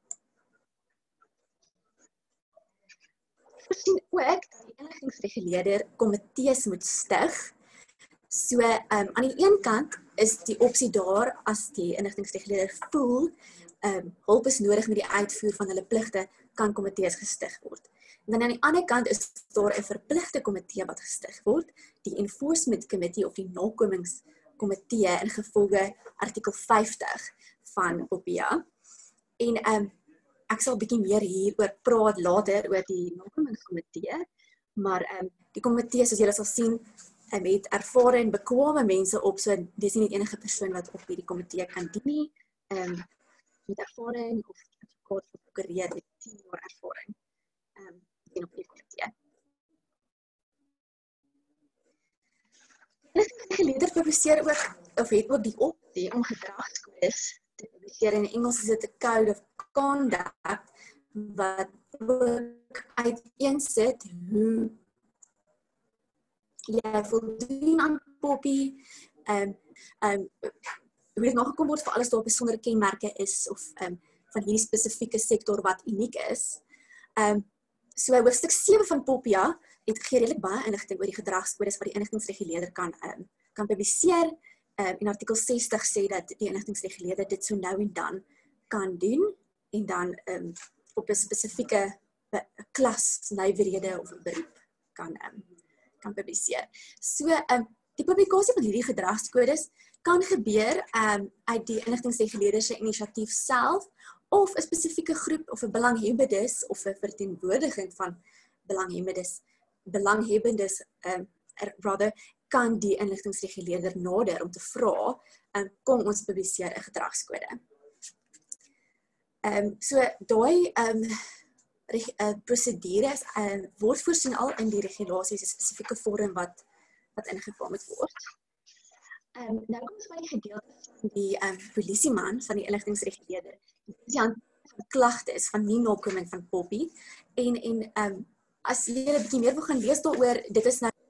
Voorsien ook dat die inligtingsreguleerder komitees moet stig. So um, aan die een kant is die opsie daar as die inligtingsreguleerder voel um, hulp is nodig met die uitvoer van hulle pligte, kan komitees gestig word. En dan aan die ander kant is daar 'n verpligte komitee wat gestig word, die Enforcement Committee of die nakomingskomitee ingevolge artikel vyftig van O P I A. En um, ek sal 'n bietjie meer hieroor praat later oor die nakomingskomitee, maar um, die komitee, soos julle sal sien, um, het ervare en bekwame mense op, so dis nie net enige persoon wat op hierdie komitee kan dien nie, um, met ervaring of advokaat of prokureur met tien jaar ervaring um, en op die komitee. Die geleerder publiseer ook, of het ook die opsie om gedragskodes te publiseer. In Engels is dit 'n code of conduct wat ook uiteensit hoe jy voldoen aan P O P I, um, um, hoe dit nagekom word vir alles daar besondere kenmerke is of um, van hierdie spesifieke sektor wat uniek is. Um, so hoofstuk sewe van P O P I A het gee redelik baie inligting oor die gedragskodes wat die inligtingsreguleerder kan um, kan publiseer. Um, en artikel sestig sê dat die inligtingsreguleerder dit so nou en dan kan doen en dan um, op 'n spesifieke klas, nywerhede of 'n beroep kan um, kan publiseer. So um, die publikasie van hierdie gedragskodes kan gebeur um, uit die inligtingsreguleerder se inisiatief self of 'n spesifieke groep of 'n belanghebbendes of 'n verteenwoordiging van belanghebbendes belanghebbendes um, rather kan die inligtingsreguleerder nader om te vra um, kom ons publiseer 'n gedragskode. Um, so daai um, uh, prosedures uh, word voorsien al in die regulasies 'n spesifieke vorm wat wat ingevul moet word. Um, nou kom ons by die gedeelte van die um, polisieman van die inligtingsreguleerder. Die aan klagtes van nie nakoming van P O P I en en um, as jy 'n bietjie meer wil gaan lees daaroor, dit is nou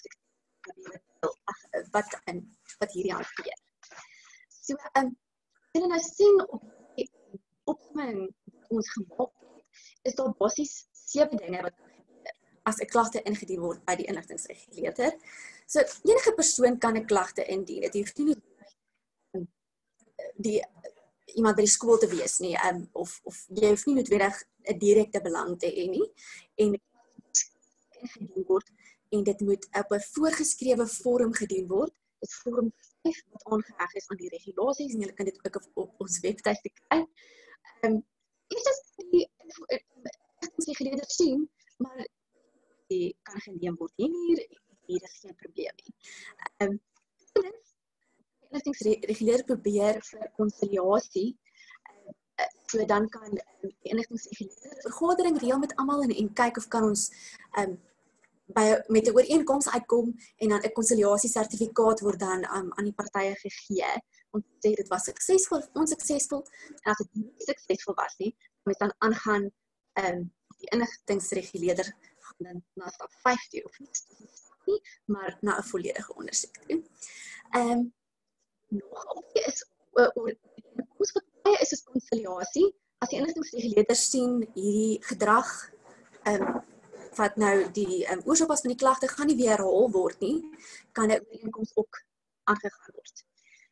wat um, wat hierdie hanteer. So um, jy nou sien op die opsomming ons gemaak het, is daar basies sewe dinge wat as 'n klagte ingedien word by die inligtingsreguleerder. So enige persoon kan 'n klagte indien. Dit hoef nie um, die iemand by die skool te wees nie, um, of of jy hoef nie noodwendig 'n direkte belang te hê nie en ingedien word en dit moet op 'n voorgeskrewe vorm gedoen word. Dit is vorm vyf wat aangeheg is aan die regulasies en julle kan dit ook op, op ons webtuiste kry. Ehm um, is dit die inligtingsreguleerder sien, maar die kan geneem word hier, hier is geen probleem nie. Ehm um, die inligtingsreguleerder probeer vir konsiliasie, uh, so dan kan um, die inligtingsreguleerder vergadering reël met almal en, en kyk of kan ons um, by met 'n ooreenkoms uitkom en dan 'n konsiliasie sertifikaat word dan um, aan die partye gegee om te sê dit was suksesvol of onsuksesvol. En as dit nie suksesvol was nie, moet dan aangaan um, die inligtingsreguleerder gaan dan na stap vyf toe of nie, maar na 'n volledige ondersoek toe. Ehm um, nog opsie is oor ons partye is 'n konsiliasie. As die inligtingsreguleerder sien hierdie gedrag ehm um, wat nou die um, oorsaak was van die klagte gaan nie weer herhaal word nie, kan 'n ooreenkoms ook aangegaan word.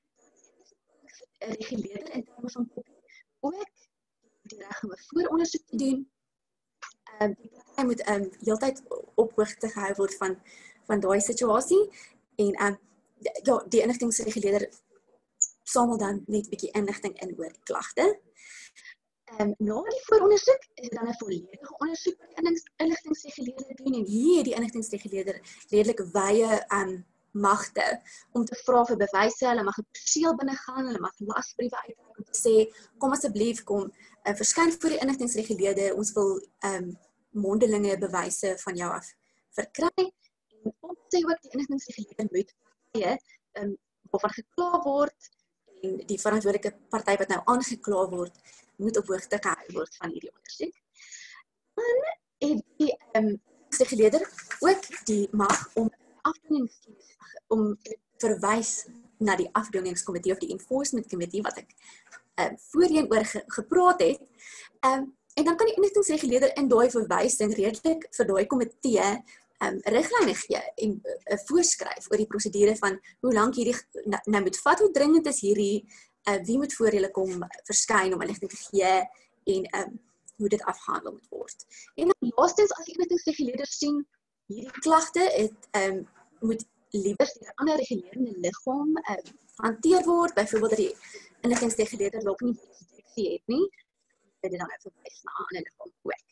'n Reguleerder in terme van ook die reg om 'n voorondersoek te doen. Um, die partij moet um, heeltyd op hoogte gehou word van van daai situasie en um, ja, die inligtingsreguleerder samel dan net 'n bietjie inligting in oor die klagte. Um, na die voorondersoek is dan 'n volledige ondersoek wat die inligtingsreguleerder doen en hier het die inligtingsreguleerder redelik wye um, magte om te vra vir bewyse. Hulle mag 'n perseel binne gaan, hulle mag lasbriewe uitreik om te sê kom asseblief kom uh, verskyn voor die inligtingsreguleerder, ons wil um, mondelinge bewyse van jou af verkry. En ons sê ook die inligtingreguleerder moet partye um, waarvan gekla word en die verantwoordelike party wat nou aangekla word, moet op hoogte gehou word van hierdie ondersoek. Dan het die um, reguleerder ook die mag om afdwingingskennis om te verwys na die afdwingingskomitee of die enforcement committee wat ek um, voorheen oor ge, gepraat het. Um, en dan kan die inligtingreguleerder in daai verwysing redelik vir daai komitee um, riglyne gee en 'n uh, voorskryf oor die prosedure van hoe lank hierdie nou, nou moet vat, hoe dringend is hierdie, uh, wie moet voor hulle kom verskyn om inligting te gee en um, hoe dit afgehandel moet word. En dan laastens, as die inligtingreguleerder sien, hierdie klagte het um, moet liewer deur 'n ander regulerende liggaam um, hanteer word, byvoorbeeld dat die inligtingreguleerder dalk nie jurisdiksie het nie, dit dan verwys na 'n ander liggaam ook.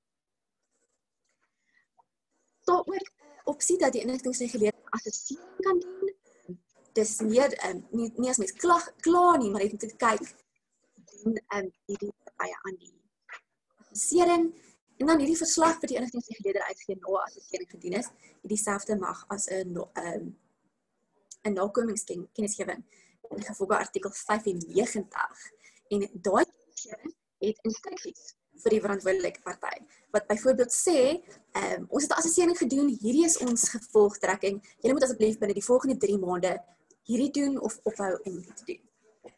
Daar ook 'n opsie dat die inligtingreguleerder assessering kan doen. Dis meer um, nie, nie as mens klag klaar nie, maar jy moet kyk doen um, hierdie partye aan die assessering. En dan hierdie verslag vir die inligtingreguleerder uitgegee na assessering gedoen is, het dieselfde mag as 'n um, 'n nakomingskennisgewing in gevolge artikel vyfennegentig. En daai kennisgewing het instruksies vir die verantwoordelike party wat byvoorbeeld sê, um, ons het 'n assessering gedoen, hierdie is ons gevolgtrekking. Julle moet asseblief binne die volgende drie maande hierdie doen of ophou om dit te doen.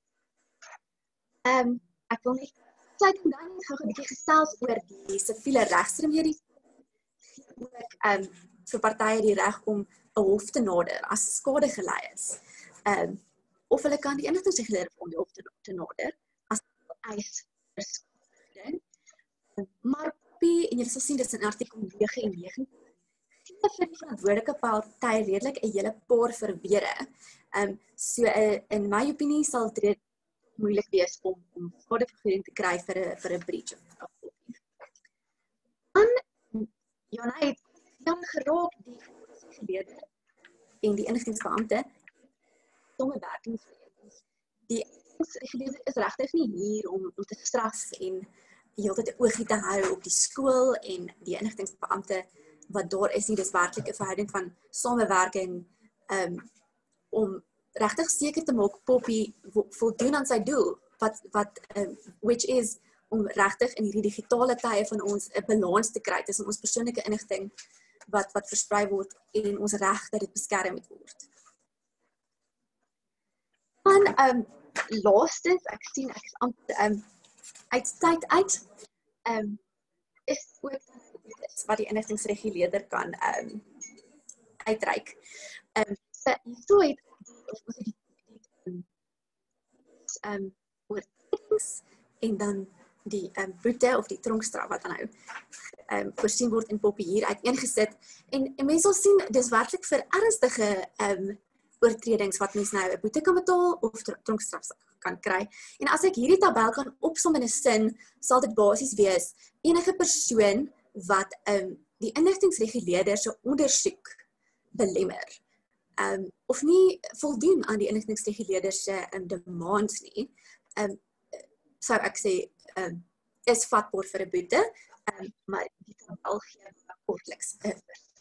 Um, ek wil net sluit en dan gou 'n bietjie gesels oor die siviele regsremedies. Ook um, vir partye die reg om 'n hof te nader as skade gelei is. Um, of hulle kan die inligtingreguleerder om die hof te, te nader as eis verskafing. Um, maar P, en jy sal sien dis in artikel negenennegentig, gee vir die verantwoordelike party redelik 'n hele paar verweere. Um, so uh, in my opinie sal dit moeilik wees om om skadevergoeding te kry vir 'n vir 'n breach of dan ja, nee, dan geraak die geleerder en die inligtingsbeampte samewerkingsverenigings. Die inligtingsgeleerder is regtig nie hier om om te straf en heeltyd 'n oogie te hou op die skool en die inligtingsbeampte wat daar is nie, dis werklik 'n verhouding van samewerking um, om regtig seker te maak Poppy voldoen aan sy doel, wat, wat um, which is om regtig in hierdie digitale tye van ons 'n balans te kry tussen ons persoonlike inligting wat wat versprei word en ons reg dat dit beskerm moet word. Dan um, laastens, ek sien ek is amper um, uit tyd uit, um, is ook wat die inligtingsreguleerder kan um, uitreik. Um, so, so het ons die, die um, oortredings en dan die um, boete of die tronkstraf wat dan nou um, voorsien word in Poppy hier uiteengesit. En, en mense sal sien, dis werklik vir ernstige um, oortredings wat mens nou 'n boete kan betaal of tronkstraf kan kry. En as ek hierdie tabel kan opsom in 'n sin, sal dit basies wees enige persoon wat um, die inligtingsreguleerder se ondersoek belemmer. Um, of nie voldoen aan die inligtingsreguleerder se um, demands nie, um, sou ek sê um, is vatbaar vir 'n boete, um, maar die tabel gee kortliks 'n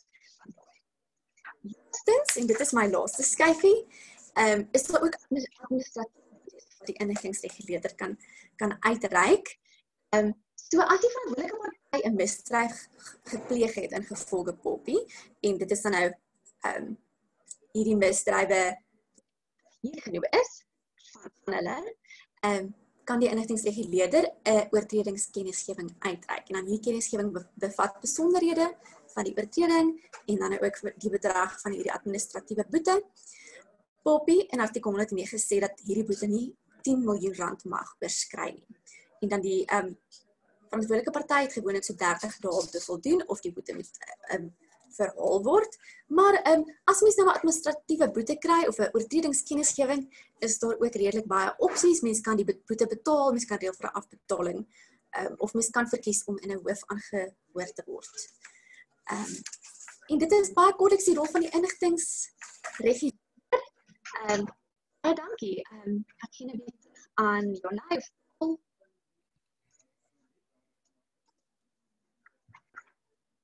Laastens, en dit is my laaste skyfie, um, is daar ook administratief wat die inligtingsreguleerder kan, kan uitreik. Um, so as die verantwoordelike party 'n misdryf gepleeg het in gevolge Poppy, en dit is dan nou um, hierdie misdrywe hier genoem is, van hulle, um, kan die inligtingsreguleerder 'n oortredingskennisgewing uitreik. En dan hierdie kennisgewing bevat besonderhede van die oortreding en dan ook die bedrag van hierdie administratiewe boete. Poppy in artikel honderdnege sê dat hierdie boete nie tien miljoen rand mag oorskry nie. En dan die um, verantwoordelike party het gewoonlik so dertig dae om te voldoen of die boete moet um, verhaal word. Maar um, as mens nou 'n administratiewe boete kry of 'n oortredingskennisgewing, is daar ook redelik baie opsies. Mens kan die boete betaal, mens kan reël vir 'n afbetaling, um, of mens kan verkies om in 'n hoof aangehoor te word. Um, en dit is baie kortliks die rol van die inligtingsreguleerder. Um, baie dankie. Um, ek gee nou weer terug aan Jonay.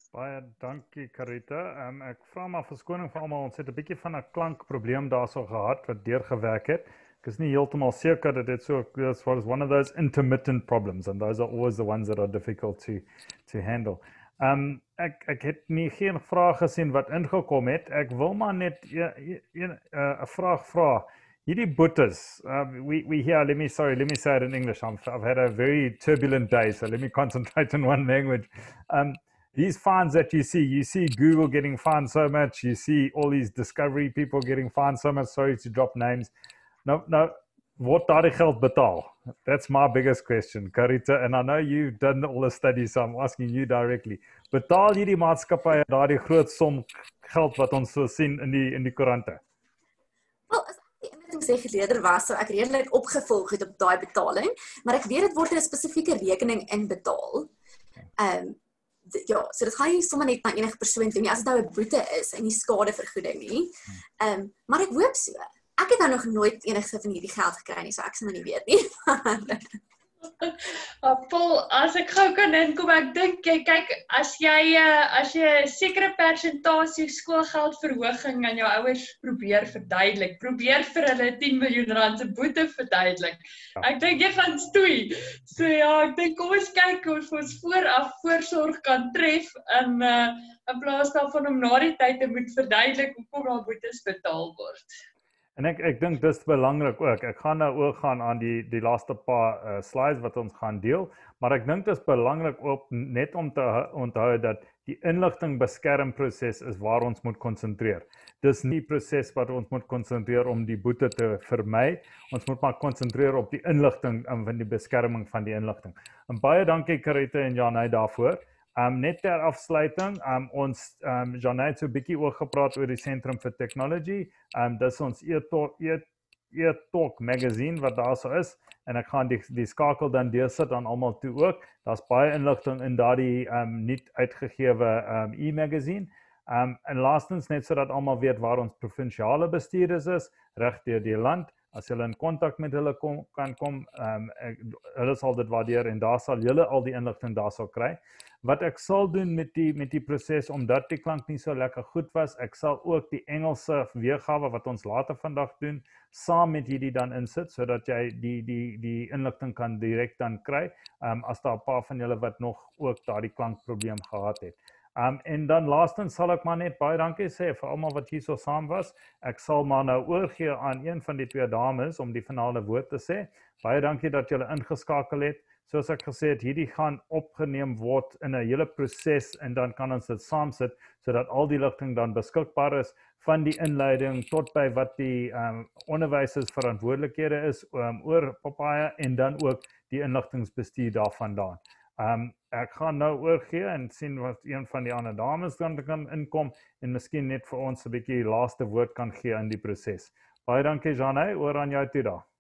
Baie dankie Carita. Um, ek vra maar verskoning vir almal, ons het 'n bietjie van 'n klankprobleem daarso gehad wat deurgewerk het. Ek is nie heeltemal seker dat dit so as far as one of those intermittent problems, and those are always the ones that are difficult to to handle. Um, ek ek het nie geen vrae gesien wat ingekom het. Ek wil maar net 'n uh, vraag vra. Hierdie boetes, um, we we hear. Let me sorry. Let me say it in English. I'm, I've had a very turbulent day, so let me concentrate in one language. Um, These fines that you see, you see Google getting fined so much, you see all these discovery people getting fined so much, sorry to drop names. No, no, word daardie geld betaal? That's my biggest question, Carita, and I know you've done all the studies, so I'm asking you directly. Betaal hierdie maatskappye daardie groot som geld wat ons so sien in die in die koerante? Wel, as ek die inligtingsreguleerder was, sou ek redelik opgevolg het op daai betaling, maar ek weet dit word in 'n spesifieke rekening inbetaal. Ehm um, Ja, so dit gaan nie sommer net na enige persoon doen nie, as dit nou 'n boete is en nie skadevergoeding nie. Ehm, um, maar ek hoop so. Ek het nou nog nooit enigste van hierdie geld gekry nie, so ek sal nou nie weet nie. Uh, Paul, as ek gou kan inkom, ek dink jy kyk as jy uh, as jy 'n sekere persentasie skoolgeldverhoging aan jou ouers probeer verduidelik, probeer vir hulle tien miljoen rand se boete verduidelik. Ja. Ek dink jy gaan stoei. So ja, ek dink kom ons kyk hoe ons ons vooraf voorsorg kan tref in uh, in plaas daarvan om na die tyd te moet verduidelik hoekom daar boetes betaal word. En ek ek dink dis belangrik ook. Ek gaan nou oor gaan aan die die laaste paar uh, slides wat ons gaan deel, maar ek dink dit is belangrik ook net om te onthou dat die inligtingbeskermproses is waar ons moet konsentreer. Dis nie proses wat ons moet konsentreer om die boete te vermy. Ons moet maar konsentreer op die inligting en van die beskerming van die inligting. En baie dankie Carita en Janay daarvoor. Um, net ter afsluiting, um, ons um, Janay het so 'n bietjie oor gepraat oor die Centrum for Technology. Um, dis ons e-talk e-talk magazine wat daar so is, en ek gaan die, die skakel dan deursit aan almal toe ook. Daar's baie inligting in daardie um, nie uitgegewe um, e-magazine. Um, en laastens net sodat almal weet waar ons provinsiale bestuurders is reg deur die land. As julle in kontak met hulle kom, kan kom, um, ek, hulle sal dit waardeer en daar sal julle al die inligting daar sal kry. Wat ek sal doen met die met die proses, omdat die klank nie so lekker goed was, ek sal ook die Engelse weergawe wat ons later vandag doen, saam met hierdie dan insit, sodat jy die die die inligting kan direk dan kry, um, as daar 'n paar van julle wat nog ook daardie klankprobleem gehad het. Um, en dan laastens sal ek maar net baie dankie sê vir almal wat hier so saam was. Ek sal maar nou oorgee aan een van die twee dames om die finale woord te sê. Baie dankie dat julle ingeskakel het. Soos ek gesê het, hierdie gaan opgeneem word in 'n hele proses en dan kan ons dit saamsit sodat al die ligting dan beskikbaar is, van die inleiding tot by wat die um, onderwysers verantwoordelikhede is um, oor Papaya en dan ook die inligtingsbestuur daarvandaan. Um, ek gaan nou oorgee en sien wat een van die ander dames dan kan inkom en miskien net vir ons 'n bietjie laaste woord kan gee in die proses. Baie dankie Janay, oor aan jou toe daar.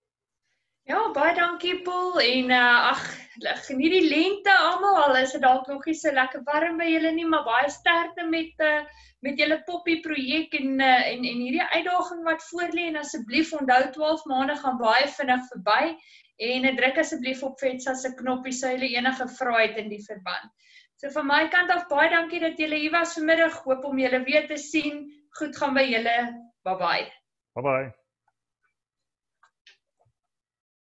Ja, baie dankie Paul en uh, ag, geniet die lente almal, al is dit dalk nog nie so lekker warm by julle nie, maar baie sterkte met uh, met julle poppie projek en, uh, en en hierdie uitdaging wat voorlê, en asseblief onthou twaalf maande gaan baie vinnig verby en uh, druk asseblief op Vetsa se knoppie sou julle enige vrae het in die verband. So van my kant af baie dankie dat julle hier was vanmiddag. Hoop om julle weer te sien. Goed gaan by julle. Bye bye. Bye bye.